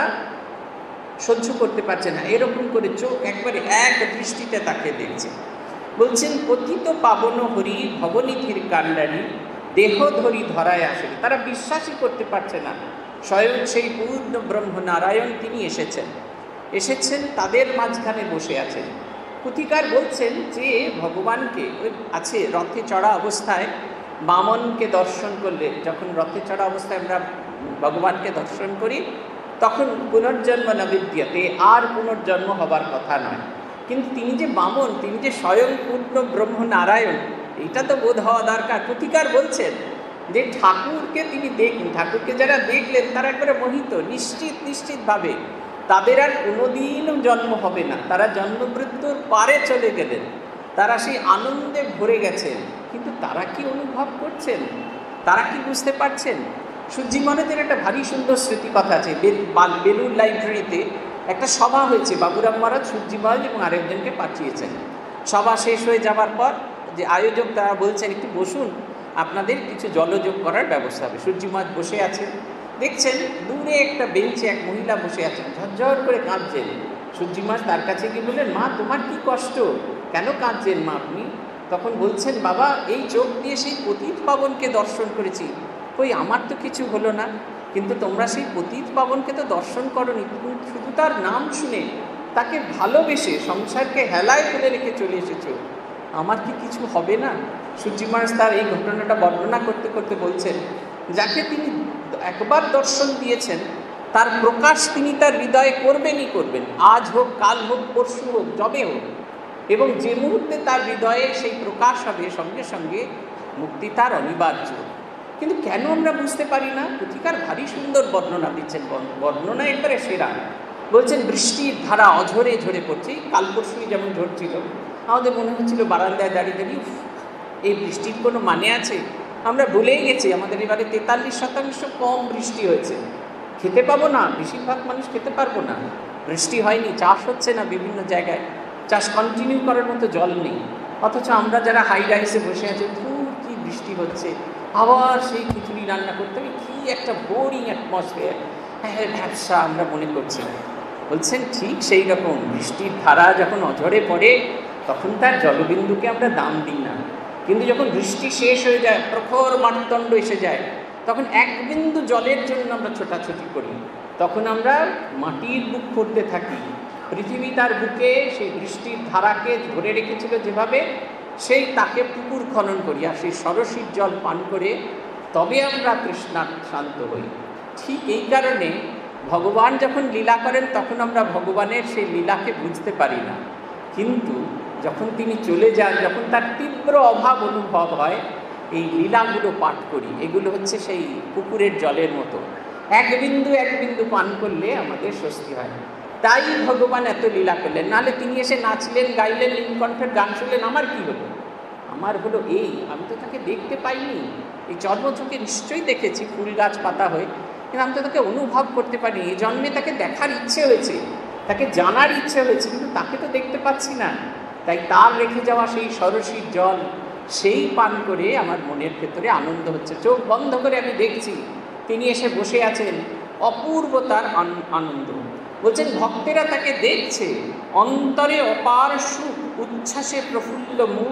সহ্য করতে পারছে না। এরকম করে চোখ একবারে এক দৃষ্টিতে তাকে দেখছে। বলছেন পতিত পাবন হরি ভবনিধির কাণ্ডারি, দেহ ধরি ধরায় আসে। তারা বিশ্বাসই করতে পারছে না স্বয়ং সেই পূর্ণ ব্রহ্ম নারায়ণ তিনি এসেছেন এসেছেন তাদের মাঝখানে বসে আছেন। পুথিকার বলছেন যে ভগবানকে ওই আছে রথে চড়া অবস্থায় বামনকে দর্শন করলে, যখন রথে চড়া অবস্থায় আমরা ভগবানকে দর্শন করি, তখন পুনর্জন্ম ন বিদ্যতে, আর পুনর্জন্ম হবার কথা নয়। কিন্তু তিনি যে বামন, তিনি যে স্বয়ং পূর্ণ ব্রহ্ম নারায়ণ, এটা তো বোধ হওয়া দরকার। পুথিকার বলছেন যে ঠাকুরকে তিনি দেখলেন, ঠাকুরকে যারা দেখলেন তারা একবারে মোহিত, নিশ্চিত নিশ্চিতভাবে তাদের আর কোনোদিনও জন্ম হবে না। তারা জন্মমৃত্যুর পারে চলে গেলেন, তারা সেই আনন্দে ভরে গেছেন। কিন্তু তারা কি অনুভব করছেন, তারা কি বুঝতে পারছেন? সূর্যি মহারাজের একটা ভারী সুন্দর স্মৃতি কথা আছে। বেলুর লাইব্রেরিতে একটা সভা হয়েছে, বাবুরাম মহারাজ সূর্যি মহারাজ এবং আরেকজনকে পাঠিয়েছেন। সভা শেষ হয়ে যাবার পর যে আয়োজক তারা বলছেন একটু বসুন, আপনাদের কিছু জলযোগ করার ব্যবস্থা হবে। সূর্যি মহারাজ বসে আছেন, দেখছেন দূরে একটা বেঞ্চে এক মহিলা বসে আছেন, ঝরঝর করে কাঁদছেন। সূর্যি মহারাজ তার কাছে গিয়ে বললেন, মা তোমার কি কষ্ট, কেন কাঁদছেন মা আপনি? তখন বলছেন, বাবা এই চোখ দিয়ে সেই পতিত পাবনকে দর্শন করেছি, ওই আমার তো কিছু হলো না, কিন্তু তোমরা সেই পতিত পাবনকে তো দর্শন করনি, শুধু তার নাম শুনে তাকে ভালোবেসে সংসারকে হেলায় ফেলে রেখে চলে এসেছো, আমার কি কিছু হবে না? সূর্যি মহারাজ তার এই ঘটনাটা বর্ণনা করতে করতে বলছেন, যাকে তিনি একবার দর্শন দিয়েছেন তার প্রকাশ তিনি তার হৃদয়ে করবেনই করবেন, আজ হোক কাল হোক পরশু হোক যবে হোক, এবং যে মুহূর্তে তার হৃদয়ে সেই প্রকাশ হবে সঙ্গে সঙ্গে মুক্তি তার অনিবার্য। কিন্তু কেন আমরা বুঝতে পারি না? পুথিকার ভারী সুন্দর বর্ণনা দিচ্ছেন, বর্ণনা একবারে সেরা। বলছেন বৃষ্টির ধারা অঝরে ঝরে পড়ছে, কাল পরশুই যেমন ঝরছিল, আমাদের মনে হচ্ছিল বারান্দায় দাঁড়িয়ে দাঁড়িয়ে এই বৃষ্টির কোনো মানে আছে? আমরা ভুলেই গেছি আমাদের এবারে তেতাল্লিশ শতাংশ কম বৃষ্টি হয়েছে, খেতে পাবো না, বেশিরভাগ মানুষ খেতে পারবো না, বৃষ্টি হয়নি, চাষ হচ্ছে না, বিভিন্ন জায়গায় চাষ কন্টিনিউ করার মতো জল নেই। অথচ আমরা যারা হাই রাইসে বসে আছি, খুব কি বৃষ্টি হচ্ছে, আবার সেই খিচুড়ি রান্না করতে হবে, কী একটা বোরিং অ্যাটমসফিয়ার, হ্যাঁ ব্যবসা আমরা মনে করছি। বলছেন ঠিক সেই রকম বৃষ্টির ধারা যখন অঝরে পড়ে তখন তার জলবিন্দুকে আমরা দাম দিই না, কিন্তু যখন বৃষ্টি শেষ হয়ে যায়, প্রখর মানদণ্ড এসে যায়, তখন এক বিন্দু জলের জন্য আমরা ছোটাছুটি করি, তখন আমরা মাটির বুক করতে থাকি। পৃথিবী তার বুকে সেই বৃষ্টির ধারাকে ধরে রেখেছিল যেভাবে, সেই তাকে পুকুর খনন করি, আর সেই সরসীর জল পান করে তবে আমরা তৃষ্ণা শান্ত হই। ঠিক এই কারণে ভগবান যখন লীলা করেন তখন আমরা ভগবানের সেই লীলাকে বুঝতে পারি না, কিন্তু যখন তিনি চলে যান, যখন তার তীব্র অভাব অনুভব হয়, এই লীলাগুলো পাঠ করি, এগুলো হচ্ছে সেই পুকুরের জলের মতো, এক বিন্দু এক বিন্দু পান করলে আমাদের স্বস্তি হয়। তাই ভগবান এত লীলা করলেন, নাহলে তিনি এসে নাচলেন, গাইলেন, নীলকণ্ঠের গান শুনলেন, আমার কি হলো? আমার হলো এই, আমি তো তাকে দেখতে পাইনি, এই জন্মচোখে নিশ্চয়ই দেখেছি ফুল গাছ পাতা হয়ে, কিন্তু আমি তো তাকে অনুভব করতে পারিনি। এই জন্মে তাকে দেখার ইচ্ছে হয়েছে, তাকে জানার ইচ্ছে হয়েছে, কিন্তু তাকে তো দেখতে পাচ্ছি না। তাই তার রেখে যাওয়া সেই সরসীর জল, সেই পান করে আমার মনের ভেতরে আনন্দ হচ্ছে, চোখ বন্ধ করে আমি দেখছি তিনি এসে বসে আছেন, অপূর্ব তার আনন্দ। বলছেন ভক্তেরা তাকে দেখছে, অন্তরে অপার সুখ উচ্ছ্বাসে প্রফুল্ল মুখ,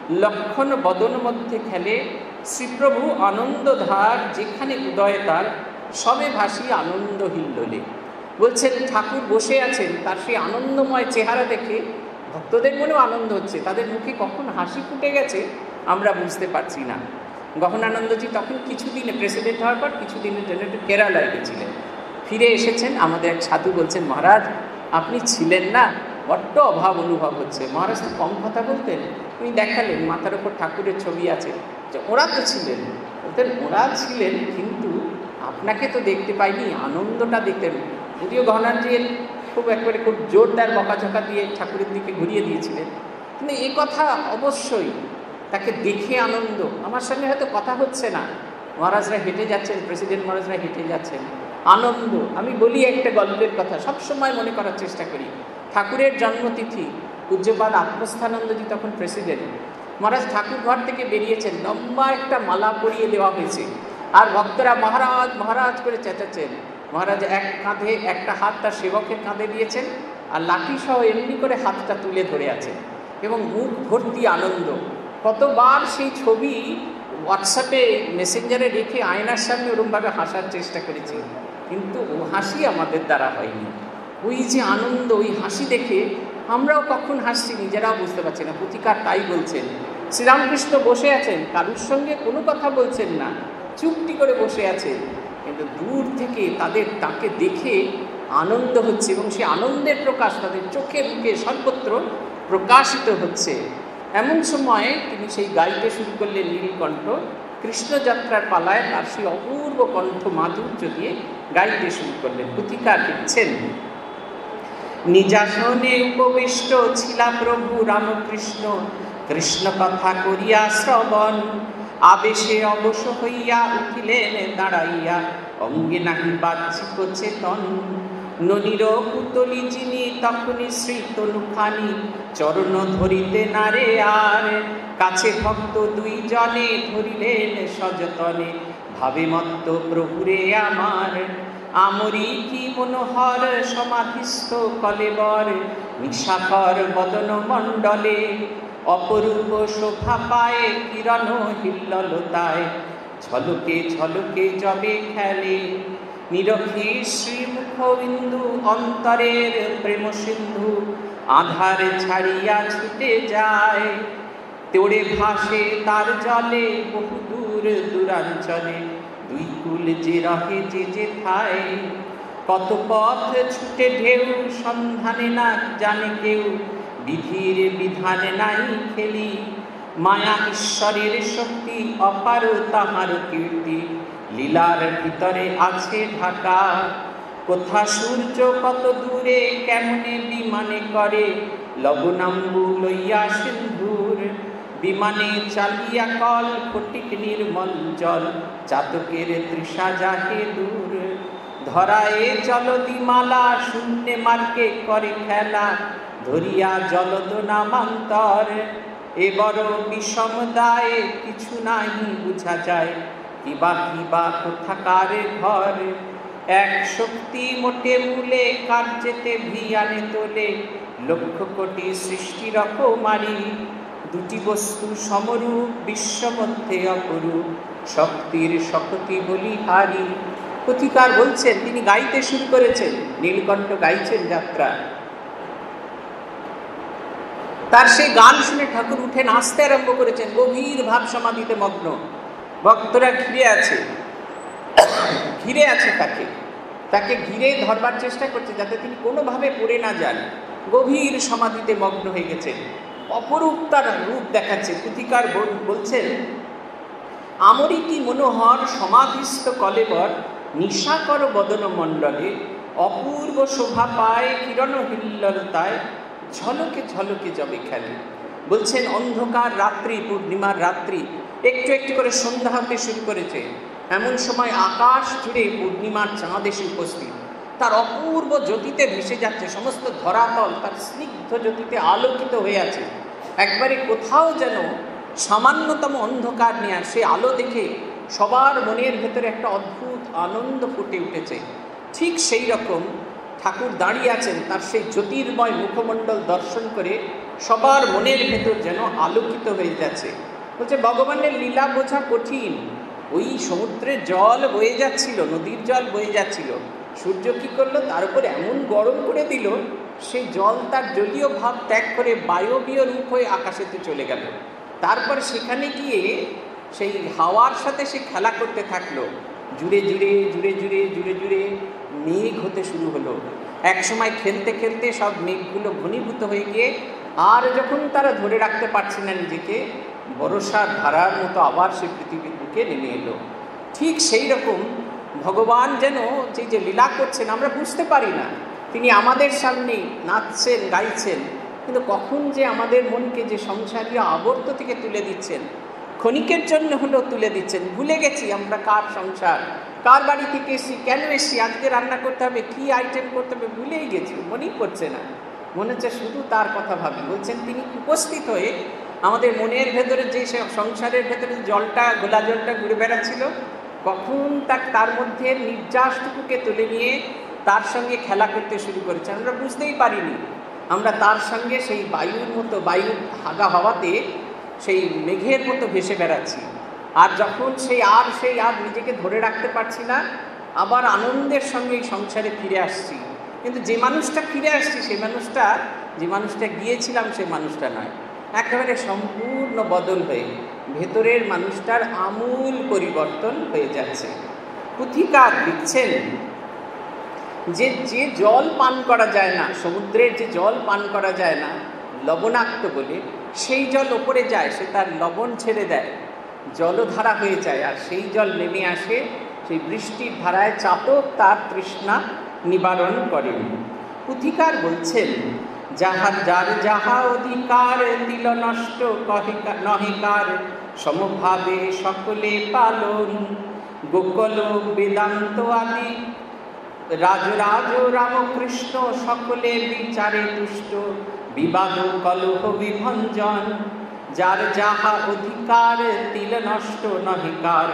লক্ষণ বদন মধ্যে খেলে, শ্রীপ্রভু আনন্দধার যেখানে উদয় তার, সবে ভাসি আনন্দ হিল্লোলে। বলছেন ঠাকুর বসে আছেন, তার সেই আনন্দময় চেহারা দেখে ভক্তদের মনেও আনন্দ হচ্ছে, তাদের মুখে কখন হাসি ফুটে গেছে আমরা বুঝতে পারছি না। গহনানন্দজি তখন কিছুদিনে প্রেসিডেন্ট হওয়ার পর কিছুদিনের জন্য একটু কেরালায় গেছিলেন, ফিরে এসেছেন। আমাদের এক সাধু বলছেন, মহারাজ আপনি ছিলেন না, বড্ড অভাব অনুভব হচ্ছে। মহারাজ তো কম কথা বলতেন, উনি দেখালেন মাথার ওপর ঠাকুরের ছবি আছে, যে ওরা তো ছিলেন। বলতেন ওরা ছিলেন কিন্তু আপনাকে তো দেখতে পাইনি, আনন্দটা দেখতেন। যদিও গহনানজির খুব একবারে খুব জোরদার বকাঝকা দিয়ে ঠাকুরের দিকে ঘুরিয়ে দিয়েছিলেন, কিন্তু এ কথা অবশ্যই তাকে দেখে আনন্দ। আমার সঙ্গে হয়তো কথা হচ্ছে না, মহারাজরা হেঁটে যাচ্ছেন, প্রেসিডেন্ট মহারাজরা হেঁটে যাচ্ছেন, আনন্দ। আমি বলি একটা গল্পের কথা, সবসময় মনে করার চেষ্টা করি। ঠাকুরের জন্মতিথি, পূজ্যপাদ আত্মস্থানন্দজি তখন প্রেসিডেন্ট। মহারাজ ঠাকুর ঘর থেকে বেরিয়েছেন, লম্বা একটা মালা পরিয়ে দেওয়া হয়েছে, আর ভক্তরা মহারাজ মহারাজ করে চেঁচাচ্ছেন। মহারাজ এক কাঁধে একটা হাত তার সেবকের কাঁধে দিয়েছেন, আর লাঠি সহ এমনি করে হাতটা তুলে ধরে আছেন, এবং মুখ ভর্তি আনন্দ। কতবার সেই ছবি হোয়াটসঅ্যাপে মেসেঞ্জারে রেখে আয়নার সামনে ওরকমভাবে হাসার চেষ্টা করেছি, কিন্তু ও হাসি আমাদের দ্বারা হয়নি। ওই যে আনন্দ, ওই হাসি দেখে আমরাও কখন হাসছি নিজেরাও বুঝতে পারছি না। পুথিকার তাই বলছেন, শ্রীরামকৃষ্ণ বসে আছেন, কারুর সঙ্গে কোনো কথা বলছেন না, চুপটি করে বসে আছেন, কিন্তু দূর থেকে তাদের তাকে দেখে আনন্দ হচ্ছে, এবং সেই আনন্দের প্রকাশ তাদের চোখে মুখে সর্বত্র প্রকাশিত হচ্ছে। এমন সময় তিনি সেই গাইতে শুরু করলেন নীলকণ্ঠ। কৃষ্ণযাত্রার পালায় তার সেই অপূর্ব কণ্ঠ মাধুর্য দিয়ে গাইতে শুরু করলেন। পুথিকার লিখছেন, নিজাসনে উপবিষ্ট ছিলা প্রভু রামকৃষ্ণ, কৃষ্ণ কথা করিয়া শ্রবণ, আবেশে অবশ হইয়া উঠিলেন দাঁড়াইয়া, অঙ্গে নাহি বাহ্যিক চেতন। ননির পুতলি যিনি তখনই শ্রী তনুখানি, চরণ ধরিতে নারে আর, কাছে ভক্ত দুই জনে ধরিলেন সযতনে, ভাবে মত্ত প্রভুরে আমার। আমরি কি মনোহর সমাধিস্থ কলেবর, নিশাকর বদন মণ্ডলে, অপরূপ শোভা পায় কিরণ হিল্ললতায়, ঝলকে ঝলকে যবে খেলে। নিরখী শ্রীমুখবিন্দু অন্তরের প্রেম সিন্ধু, আধার ছাড়িয়া ছুটে যায়, তোড়ে ভাসে তার জলে বহুদূর দূরাঞ্চলে, দুই কুল যে রহে যে যেথায়। কত পথ ছুটে ঢেউ সন্ধানে না জানে কেউ, বিধির বিধানে নাই খেলি, মায়া ঈশ্বরের শক্তি অপার তাহার কীর্তি, লীলার ভিতরে আছে ঢাকা। কোথা সূর্য কত দূরে কেমনে বিমানে করে, লবণাম্বু লইয়া সিন্ধুর, বিমানে চালিয়া কল ফটিক নির্মল জল, চাতকের তৃষা যাহে দূর। ধরায়ে জলদিমালা শূন্যে মার্গে করে খেলা, ধরিয়া জলদ নামান্তর। এ বড় বিষম দায়ে কিছু নাহি বুঝা যায়, কিবা কিবা কোথাকার ঘর। এক শক্তি মোটে মূলে কার্যেতে ভিয়ানে তোলে, লক্ষ কোটি সৃষ্টি রকমারি। দুটি বস্তু সমরূপ বিশ্ব মধ্যে অপরূপ, শক্তির শক্তি বলিহারি। পুথিকার বলছেন তিনি গাইতে শুরু করেছেন, নীলকণ্ঠ গাইছেন যাত্রা। তার সেই গান শুনে ঠাকুর উঠে নাচতে আরম্ভ করেছেন, গভীর ভাব সমাধিতে মগ্ন। ভক্তরা ঘিরে আছে, ঘিরে আছে তাকে তাকে ঘিরে ধরবার চেষ্টা করছে, যাতে তিনি কোনোভাবে পড়ে না যান। গভীর সমাধিতে মগ্ন হয়ে গেছেন, অপরূপ তার রূপ দেখাচ্ছে। পুথিকার বলছেন, আমরি কি মনোহর সমাধিস্থ কলেবর, নিশাকর বদন মণ্ডলে, অপূর্ব শোভা পায় কিরণ হিল্ললতায়, ঝলকে ঝলকে যবে খেলে। বলছেন অন্ধকার রাত্রি, পূর্ণিমার রাত্রি, একটু একটু করে সন্ধ্যা হতে শুরু করেছে। এমন সময় আকাশ জুড়ে পূর্ণিমার চাঁদ এসে উপস্থিত, তার অপূর্ব জ্যোতিতে ভেসে যাচ্ছে। সমস্ত ধরাতল তার স্নিগ্ধ জ্যোতিতে আলোকিত হয়ে আছে। একবারে কোথাও যেন সামান্যতম অন্ধকার নেই, আর সে আলো দেখে সবার মনের ভেতরে একটা অদ্ভুত আনন্দ ফুটে উঠেছে। ঠিক সেই রকম ঠাকুর দাঁড়িয়ে আছেন, তার সেই জ্যোতির্ময় মুখমণ্ডল দর্শন করে সবার মনের ভেতর যেন আলোকিত হয়ে যাচ্ছে। বলছে ভগবানের লীলা বোঝা কঠিন। ওই সমুদ্রের জল বয়ে যাচ্ছিল, নদীর জল বয়ে যাচ্ছিল, সূর্য কী করলো, তার উপর এমন গরম করে দিল, সেই জল তার জলীয় ভাব ত্যাগ করে বায়বীয় রূপ হয়ে আকাশেতে চলে গেল। তারপর সেখানে গিয়ে সেই হাওয়ার সাথে সে খেলা করতে থাকলো, জুড়ে জুড়ে জুড়ে জুড়ে জুড়ে জুড়ে মেঘ হতে শুরু হলো। এক সময় খেলতে খেলতে সব মেঘগুলো ঘনীভূত হয়ে গিয়ে আর যখন তারা ধরে রাখতে পারছে না নিজেকে, বর্ষার ধারার মতো আবার সে পৃথিবীর বুকে নেমে এলো। ঠিক সেই রকম ভগবান যেন যে যে লীলা করছেন আমরা বুঝতে পারি না। তিনি আমাদের সামনে নাচছেন, গাইছেন, কিন্তু কখন যে আমাদের মনকে যে সংসারীয় আবর্ত থেকে তুলে দিচ্ছেন, ক্ষণিকের জন্য হলেও তুলে দিচ্ছেন। ভুলে গেছি আমরা কার সংসার, কার বাড়ি থেকে এসেছি, কেন এসেছি, আজকে রান্না করতে হবে, কী আইটেম করতে হবে, ভুলেই গেছি, মনেই পড়ছে না। মনে হচ্ছে শুধু তার কথা ভাবি। বলছেন তিনি উপস্থিত হয়ে আমাদের মনের ভেতরে যে সংসারের ভেতরে জলটা, গোলা জলটা ঘুরে বেড়াচ্ছিল, কখন তার তার মধ্যে নির্যাসটুকুকে তুলে নিয়ে তার সঙ্গে খেলা করতে শুরু করেছে, আমরা বুঝতেই পারিনি। আমরা তার সঙ্গে সেই বায়ুর মতো, বায়ুর হাগা হাওয়াতে সেই মেঘের মতো ভেসে বেড়াচ্ছি। আর যখন সেই আর সেই আর নিজেকে ধরে রাখতে পারছি না, আবার আনন্দের সঙ্গে এই সংসারে ফিরে আসছি। কিন্তু যে মানুষটা ফিরে আসছি, সেই মানুষটা, যে মানুষটা গিয়েছিলাম সে মানুষটা নয়, একেবারে সম্পূর্ণ বদল হয়ে ভেতরের মানুষটার আমূল পরিবর্তন হয়ে যাচ্ছে। পুথিকার লিখছেন যে যে জল পান করা যায় না, সমুদ্রের যে জল পান করা যায় না লবণাক্ত বলে, সেই জল ওপরে যায়, সে তার লবণ ছেড়ে দেয়, জলধারা হয়ে যায়, আর সেই জল নেমে আসে, সেই বৃষ্টির ধারায় চাতক তার তৃষ্ণা নিবারণ করেন। পুথিকার বলছেন যাহা যার যাহা অধিকার দিল নষ্ট নহিকার, সমভাবে সকলে পালন, গোকল বেদান্ত আদি রাজরাজ রামকৃষ্ণ সকলে বিচারে তুষ্ট, বিবাদ কলহ বিভঞ্জন, যার যাহা অধিকার তিল নষ্ট নহিকার,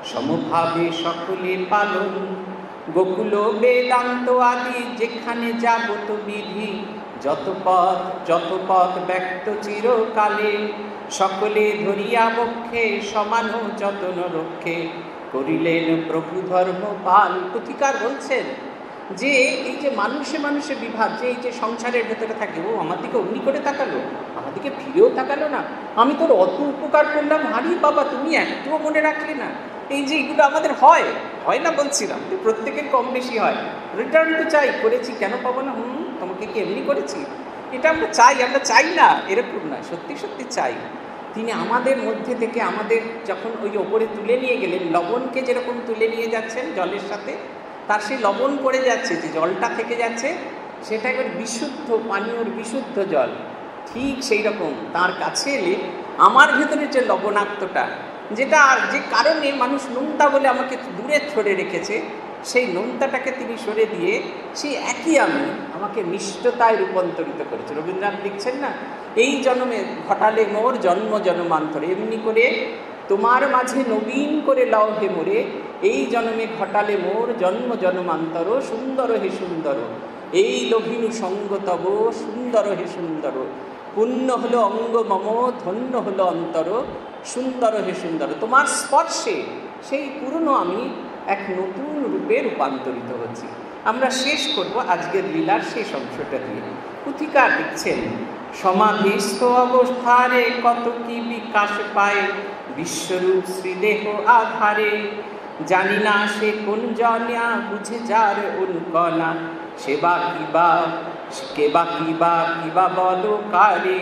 সমভাবে সকলে পালন, গোকুল বেদান্ত আদি যেখানে যাবত বিধি, যত পথ যত পথ ব্যক্ত চিরকালে, সকলে ধরিয়া বক্ষে সমান যতন রক্ষে, করিলেন প্রভু ধর্ম পাল। পুথিকার বলছেন যে এই যে মানুষে মানুষে বিভাগ, যে এই যে সংসারের ভেতরে থাকে, ও আমার দিকে অমনি করে তাকালো, আমার দিকে ফিরেও তাকালো না, আমি তোর অত উপকার করলাম, হারি বাবা তুমি একটুও মনে রাখলে না। এই যে এগুলো আমাদের হয় হয় না বলছিলাম, প্রত্যেকের কম বেশি হয়। রিটার্ন তো চাই, করেছি কেন পাবো না, হুম তোমাকে কি এমনি করেছি, এটা আমরা চাই, আমরা চাই না এরকম না, সত্যি সত্যি চাই। তিনি আমাদের মধ্যে থেকে আমাদের যখন ওই ওপরে তুলে নিয়ে গেলেন, লবণকে যেরকম তুলে নিয়ে যাচ্ছেন জলের সাথে, তার সেই লবণ পড়ে যাচ্ছে, যে জলটা থেকে যাচ্ছে সেটা এবার বিশুদ্ধ পানীয়র বিশুদ্ধ জল। ঠিক সেই রকম তার কাছে এলে আমার ভেতরে যে লবণাক্তটা, যেটা যে কারণে মানুষ নোনতা বলে আমাকে দূরে সরে রেখেছে, সেই নোনতাটাকে তিনি সরে দিয়ে সেই একই আমি আমাকে মিষ্টতায় রূপান্তরিত করেছে। রবীন্দ্রনাথ লিখছেন না, এই জন্মে ঘটালে মোর জন্ম জন্মান্তরে, এমনি করে তোমার মাঝে নবীন করে লও হে মোরে, এই জন্মে ঘটালে মোর জন্ম জন্মান্তর, সুন্দর হে সুন্দর এই লভিনু সঙ্গ তব, সুন্দর হে সুন্দর পুণ্য হলো অঙ্গ মম, ধন্য হলো অন্তর, সুন্দর হে সুন্দর তোমার স্পর্শে সেই পুরনো আমি এক নতুন রূপে রূপান্তরিত হচ্ছি। আমরা শেষ করব আজকের লীলার শেষ অংশটা দিয়ে। পুথিকার লিখছেন সমাধিস্থ অবস্থারে কত কি বিকাশ পায়, বিশ্বরূপ শ্রীদেহ আধারে, জানি না সে কোন জনিয়া বুঝে যার উনকনা, সেবা কিবা কেবা কিবা কিবা বল কারে,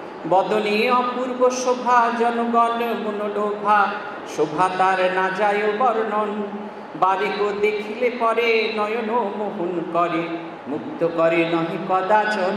বদনে অপূর্ব শোভা জনগণ মনোলোভা, শোভা তার না যায় বর্ণন, বারেক দেখিলে পরে নয়ন মোহন করে, মুক্ত করে নহে কদাচন,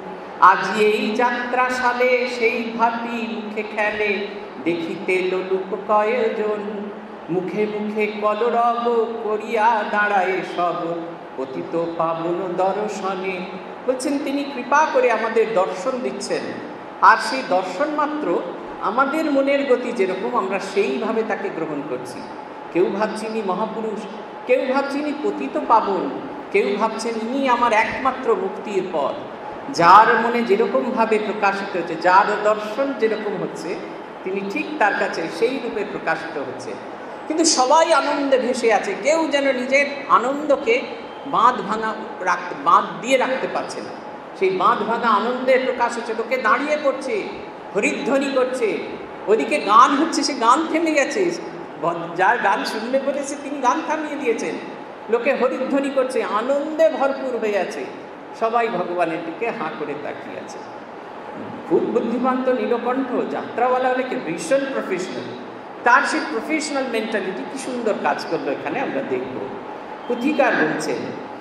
আজি এই যাত্রা সালে সেই ভাতি মুখে খেলে, দেখিতে লোলুপ কয়জন, মুখে মুখে কলরব করিয়া দাঁড়ায় সব, পতিত পাবন দর্শনে। বলছেন তিনি কৃপা করে আমাদের দর্শন দিচ্ছেন, আর সেই দর্শন মাত্র আমাদের মনের গতি যেরকম আমরা সেইভাবে তাকে গ্রহণ করছি। কেউ ভাবছেন ইনি মহাপুরুষ, কেউ ভাবছেন ইনি পতিত পাবন, কেউ ভাবছেন ইনি আমার একমাত্র মুক্তির পথ। যার মনে যেরকমভাবে প্রকাশিত হচ্ছে, যার দর্শন যেরকম হচ্ছে, তিনি ঠিক তার কাছে সেই রূপে প্রকাশিত হচ্ছে। কিন্তু সবাই আনন্দে ভেসে আছে, কেউ যেন নিজের আনন্দকে বাঁধ ভাঙা রাখতে বাঁধ দিয়ে রাখতে পারছে না। সেই বাঁধ ভাঙা আনন্দের প্রকাশ হচ্ছে, লোকে দাঁড়িয়ে পড়ছে, হরিধ্বনি করছে, ওদিকে গান হচ্ছে, সে গান থেমে গেছে, যার গান শুনবে বলেছে তিনি গান থামিয়ে দিয়েছেন, লোকে হরিধ্বনি করছে, আনন্দে ভরপুর হয়ে আছে, সবাই ভগবানের দিকে হাঁ করে তাকিয়ে আছে। খুব বুদ্ধিমান তো নীলকণ্ঠ, যাত্রাওয়ালা হলে কি ভীষণ প্রফেশনাল, তার সেই প্রফেশনাল মেন্টালিটি কি সুন্দর কাজ করলো এখানে আমরা দেখব। পুথিকার বলছেন,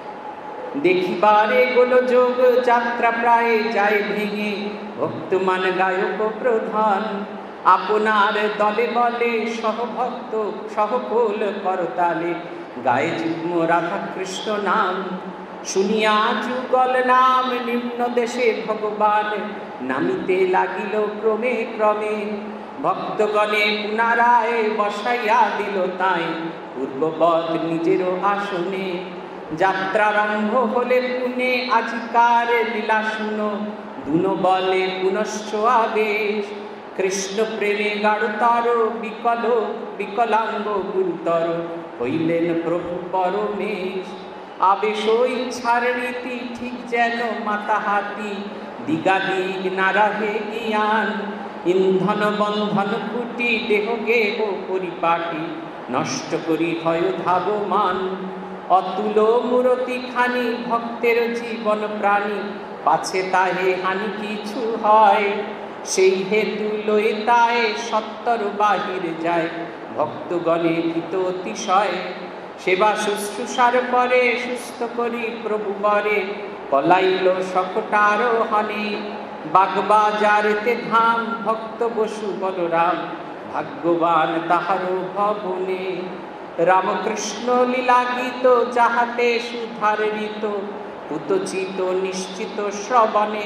দেখিবারে গোলযোগ যাত্রা প্রায় যায় ভেঙে, ভক্তমান গায়ক প্রধান, আপনার দলে বলে সহভক্ত সহকোল করতালে, গায়ে যুগ্ম রাধা কৃষ্ণ নাম, শুনিয়া যুগল নাম নিম্ন দেশে ভগবান, নামিতে লাগিল ক্রমে ক্রমে, ভক্তগণে পুনরায় বসাইয়া দিল তাই, পূর্ববৎ নিজের আসনে, যাত্রারম্ভ হলে পুনে আজিকার লীলা শুনো, দুনো বলে পুনশ্চ আবেশ, কৃষ্ণ প্রেমে গাঢ়তর বিকল বিকলাঙ্গ গুরুতর, হইলেন প্রভু পরমেশ, আবেশ ইচ্ছার রীতি ঠিক যেন মাতা হাতি, দিগাদিগ নারাহে জ্ঞান, ইন্ধন বন্ধন কুটি দেহ গেহ পরিপাটি, নষ্ট করি হয় ধাবমান, অতুল মূরতি খানি ভক্তের জীবন প্রাণী, পাছে তাহে হানি কিছু হয়, সেই হেতু লয়ে তায়ে সত্তর বাহির যায়, ভক্তগণে ভীত অতিশয়, সেবা শুশ্রূষার পরে সুস্থ করি প্রভু বরে, পলাইল সকটার হনে, বাগবাজারেতে ধাম ভক্ত বসু বলরাম, ভাগ্যবান তাহার ভবনে, রামকৃষ্ণ লীলা গীত যাহাতে সুধার ঋত, পুতচিত নিশ্চিত শ্রবণে,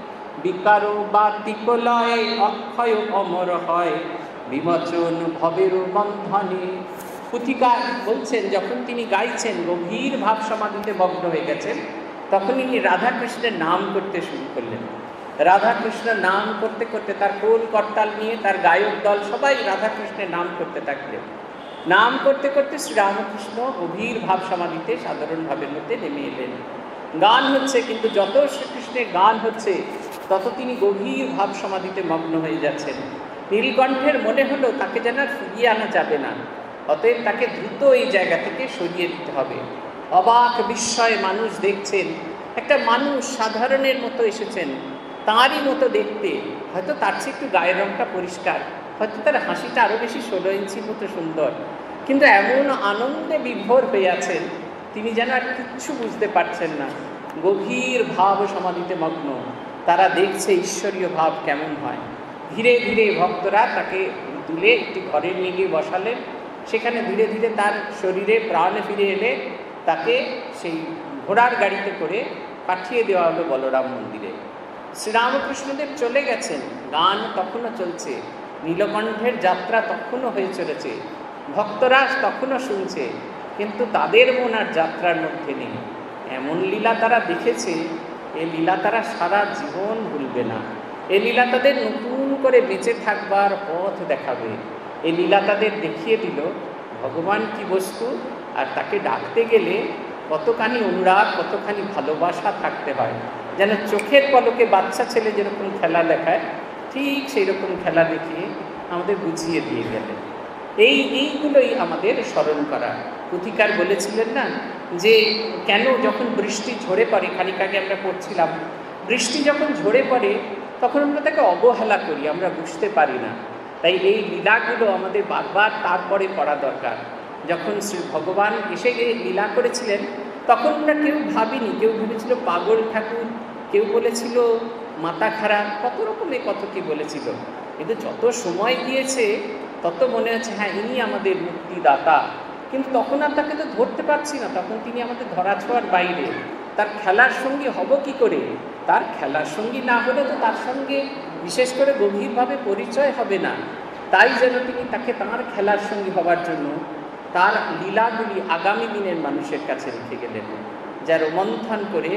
বিকার বাতিক লয় অক্ষয় অমর হয়, বিমোচন ভবের বন্ধনে। পুথিকার বলছেন, যখন তিনি গাইছেন, গভীর ভাব সমাধিতে মগ্ন হয়ে গেছেন, তখন ইনি রাধাকৃষ্ণের নাম করতে শুরু করলেন। রাধাকৃষ্ণের নাম করতে করতে তার কোল করতাল নিয়ে তার গায়ক দল সবাই রাধাকৃষ্ণের নাম করতে থাকলেন। নাম করতে করতে শ্রীরামকৃষ্ণ গভীর ভাব সমাধিতে সাধারণ ভাবের মধ্যে নেমে এলেন। গান হচ্ছে, কিন্তু যত শ্রীকৃষ্ণের গান হচ্ছে তত তিনি গভীর ভাব সমাধিতে মগ্ন হয়ে যাচ্ছেন। নীলকণ্ঠের মনে হলো তাকে যেন ফিরিয়ে আনা যাবে না, অতএব তাকে দ্রুত এই জায়গা থেকে সরিয়ে দিতে হবে। অবাক বিস্ময়ে মানুষ দেখছেন, একটা মানুষ সাধারণের মতো এসেছেন, তাঁরই মতো দেখতে, হয়তো তার চেয়ে একটু গায়ের রঙটা পরিষ্কার, হয়তো তার হাসিটা আরও বেশি ষোলো ইঞ্চির মতো সুন্দর, কিন্তু এমন আনন্দে বিভোর হয়ে আছেন তিনি যেন আর কিচ্ছু বুঝতে পারছেন না, গভীর ভাব সমাধিতে মগ্ন। তারা দেখছে ঈশ্বরীয় ভাব কেমন হয়। ধীরে ধীরে ভক্তরা তাকে তুলে একটি ঘরে নিয়ে গিয়ে বসালেন, সেখানে ধীরে ধীরে তার শরীরে প্রাণ ফিরে এলে তাকে সেই ঘোড়ার গাড়িতে করে পাঠিয়ে দেওয়া হলো বলরাম মন্দিরে। শ্রীরামকৃষ্ণদেব চলে গেছেন, গান তখনও চলছে, নীলকণ্ঠের যাত্রা তখনও হয়ে চলেছে, ভক্তরা তখনও শুনছে, কিন্তু তাদের মন আর যাত্রার মধ্যে নেই। এমন লীলা তারা দেখেছে, এই লীলা তারা সারা জীবন ভুলবে না। এই লীলা তাদের নতুন করে বেঁচে থাকবার পথ দেখাবে। এই লীলা তাদের দেখিয়ে দিল ভগবান কি বস্তু, আর তাকে ডাকতে গেলে কতখানি অনুরাগ, কতখানি ভালোবাসা থাকতে হয়। যেন চোখের পলকে বাচ্চা ছেলে যেরকম খেলা দেখায়, ঠিক সেই রকম খেলা দেখিয়ে আমাদের বুঝিয়ে দিয়ে গেলেন। এই এইগুলোই আমাদের স্মরণ করা। পুথিকার বলেছিলেন না যে কেন যখন বৃষ্টি ঝরে পড়ে, খানিক আগে আমরা পড়ছিলাম, বৃষ্টি যখন ঝরে পড়ে তখন আমরা তাকে অবহেলা করি, আমরা বুঝতে পারি না। তাই এই লীলাগুলো আমাদের বারবার তারপরে পড়া দরকার। যখন শ্রী ভগবান এসে গিয়ে লীলা করেছিলেন তখন আমরা কেউ ভাবিনি, কেউ ভেবেছিল পাগল ঠাকুর, কেউ বলেছিল মাথা খারাপ, কত রকমের কত কি বলেছিল। কিন্তু যত সময় গিয়েছে তত মনে হচ্ছে হ্যাঁ ইনি আমাদের মুক্তিদাতা। কিন্তু তখন আর তাকে তো ধরতে পারছি না, তখন তিনি আমাদের ধরাছোঁয়ার বাইরে। তার খেলার সঙ্গী হব কি করে? তার খেলার সঙ্গী না হলে তো তার সঙ্গে বিশেষ করে গভীরভাবে পরিচয় হবে না। তাই যেন তিনি তাকে তাঁর খেলার সঙ্গী হবার জন্য তার লীলাগুলি আগামী দিনের মানুষের কাছে রেখে গেলেন, যা রোমন্থন করে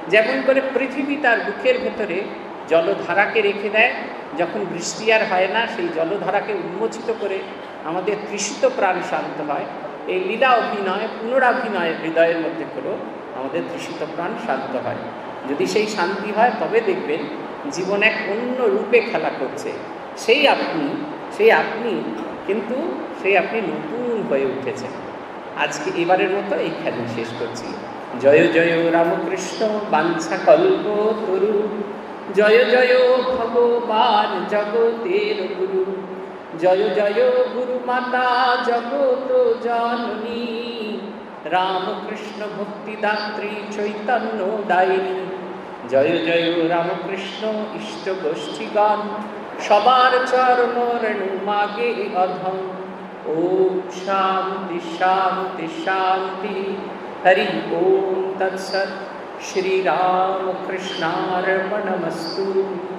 যেমন করে পৃথিবী তার বুকের ভেতরে জলধারাকে রেখে দেয়, যখন বৃষ্টি আর হয় না সেই জলধারাকে উন্মোচিত করে আমাদের তৃষিত প্রাণ শান্ত হয়। এই লীলা অভিনয় পুনরাভিনয় হৃদয়ের মধ্যে করে আমাদের তৃষিত প্রাণ শান্ত হয়। যদি সেই শান্তি হয় তবে দেখবেন জীবন এক অন্য রূপে খেলা করছে। সেই আপনি সেই আপনি কিন্তু সেই আপনি নতুন হয়ে উঠেছেন। আজকে এবারের মতো এইখানে শেষ করছি। জয় জয় রামকৃষ্ণ বাঞ্ছা কল্প তরু, জয় জয় ভগবান জগতের গুরু, জয় জয় গুরু মাতা জগত জননী, রামকৃষ্ণ ভক্তিদাত্রী চৈতন্য দায়িনী। জয় জয় রামকৃষ্ণ ইষ্ট গোষ্ঠীগণ, সবার চরণ রেণু মাগে অধম। ওম শান্তি শান্তি শান্তি, হরি ওম তৎসৎ। শ্রী রামকৃষ্ণার্পণমস্তু।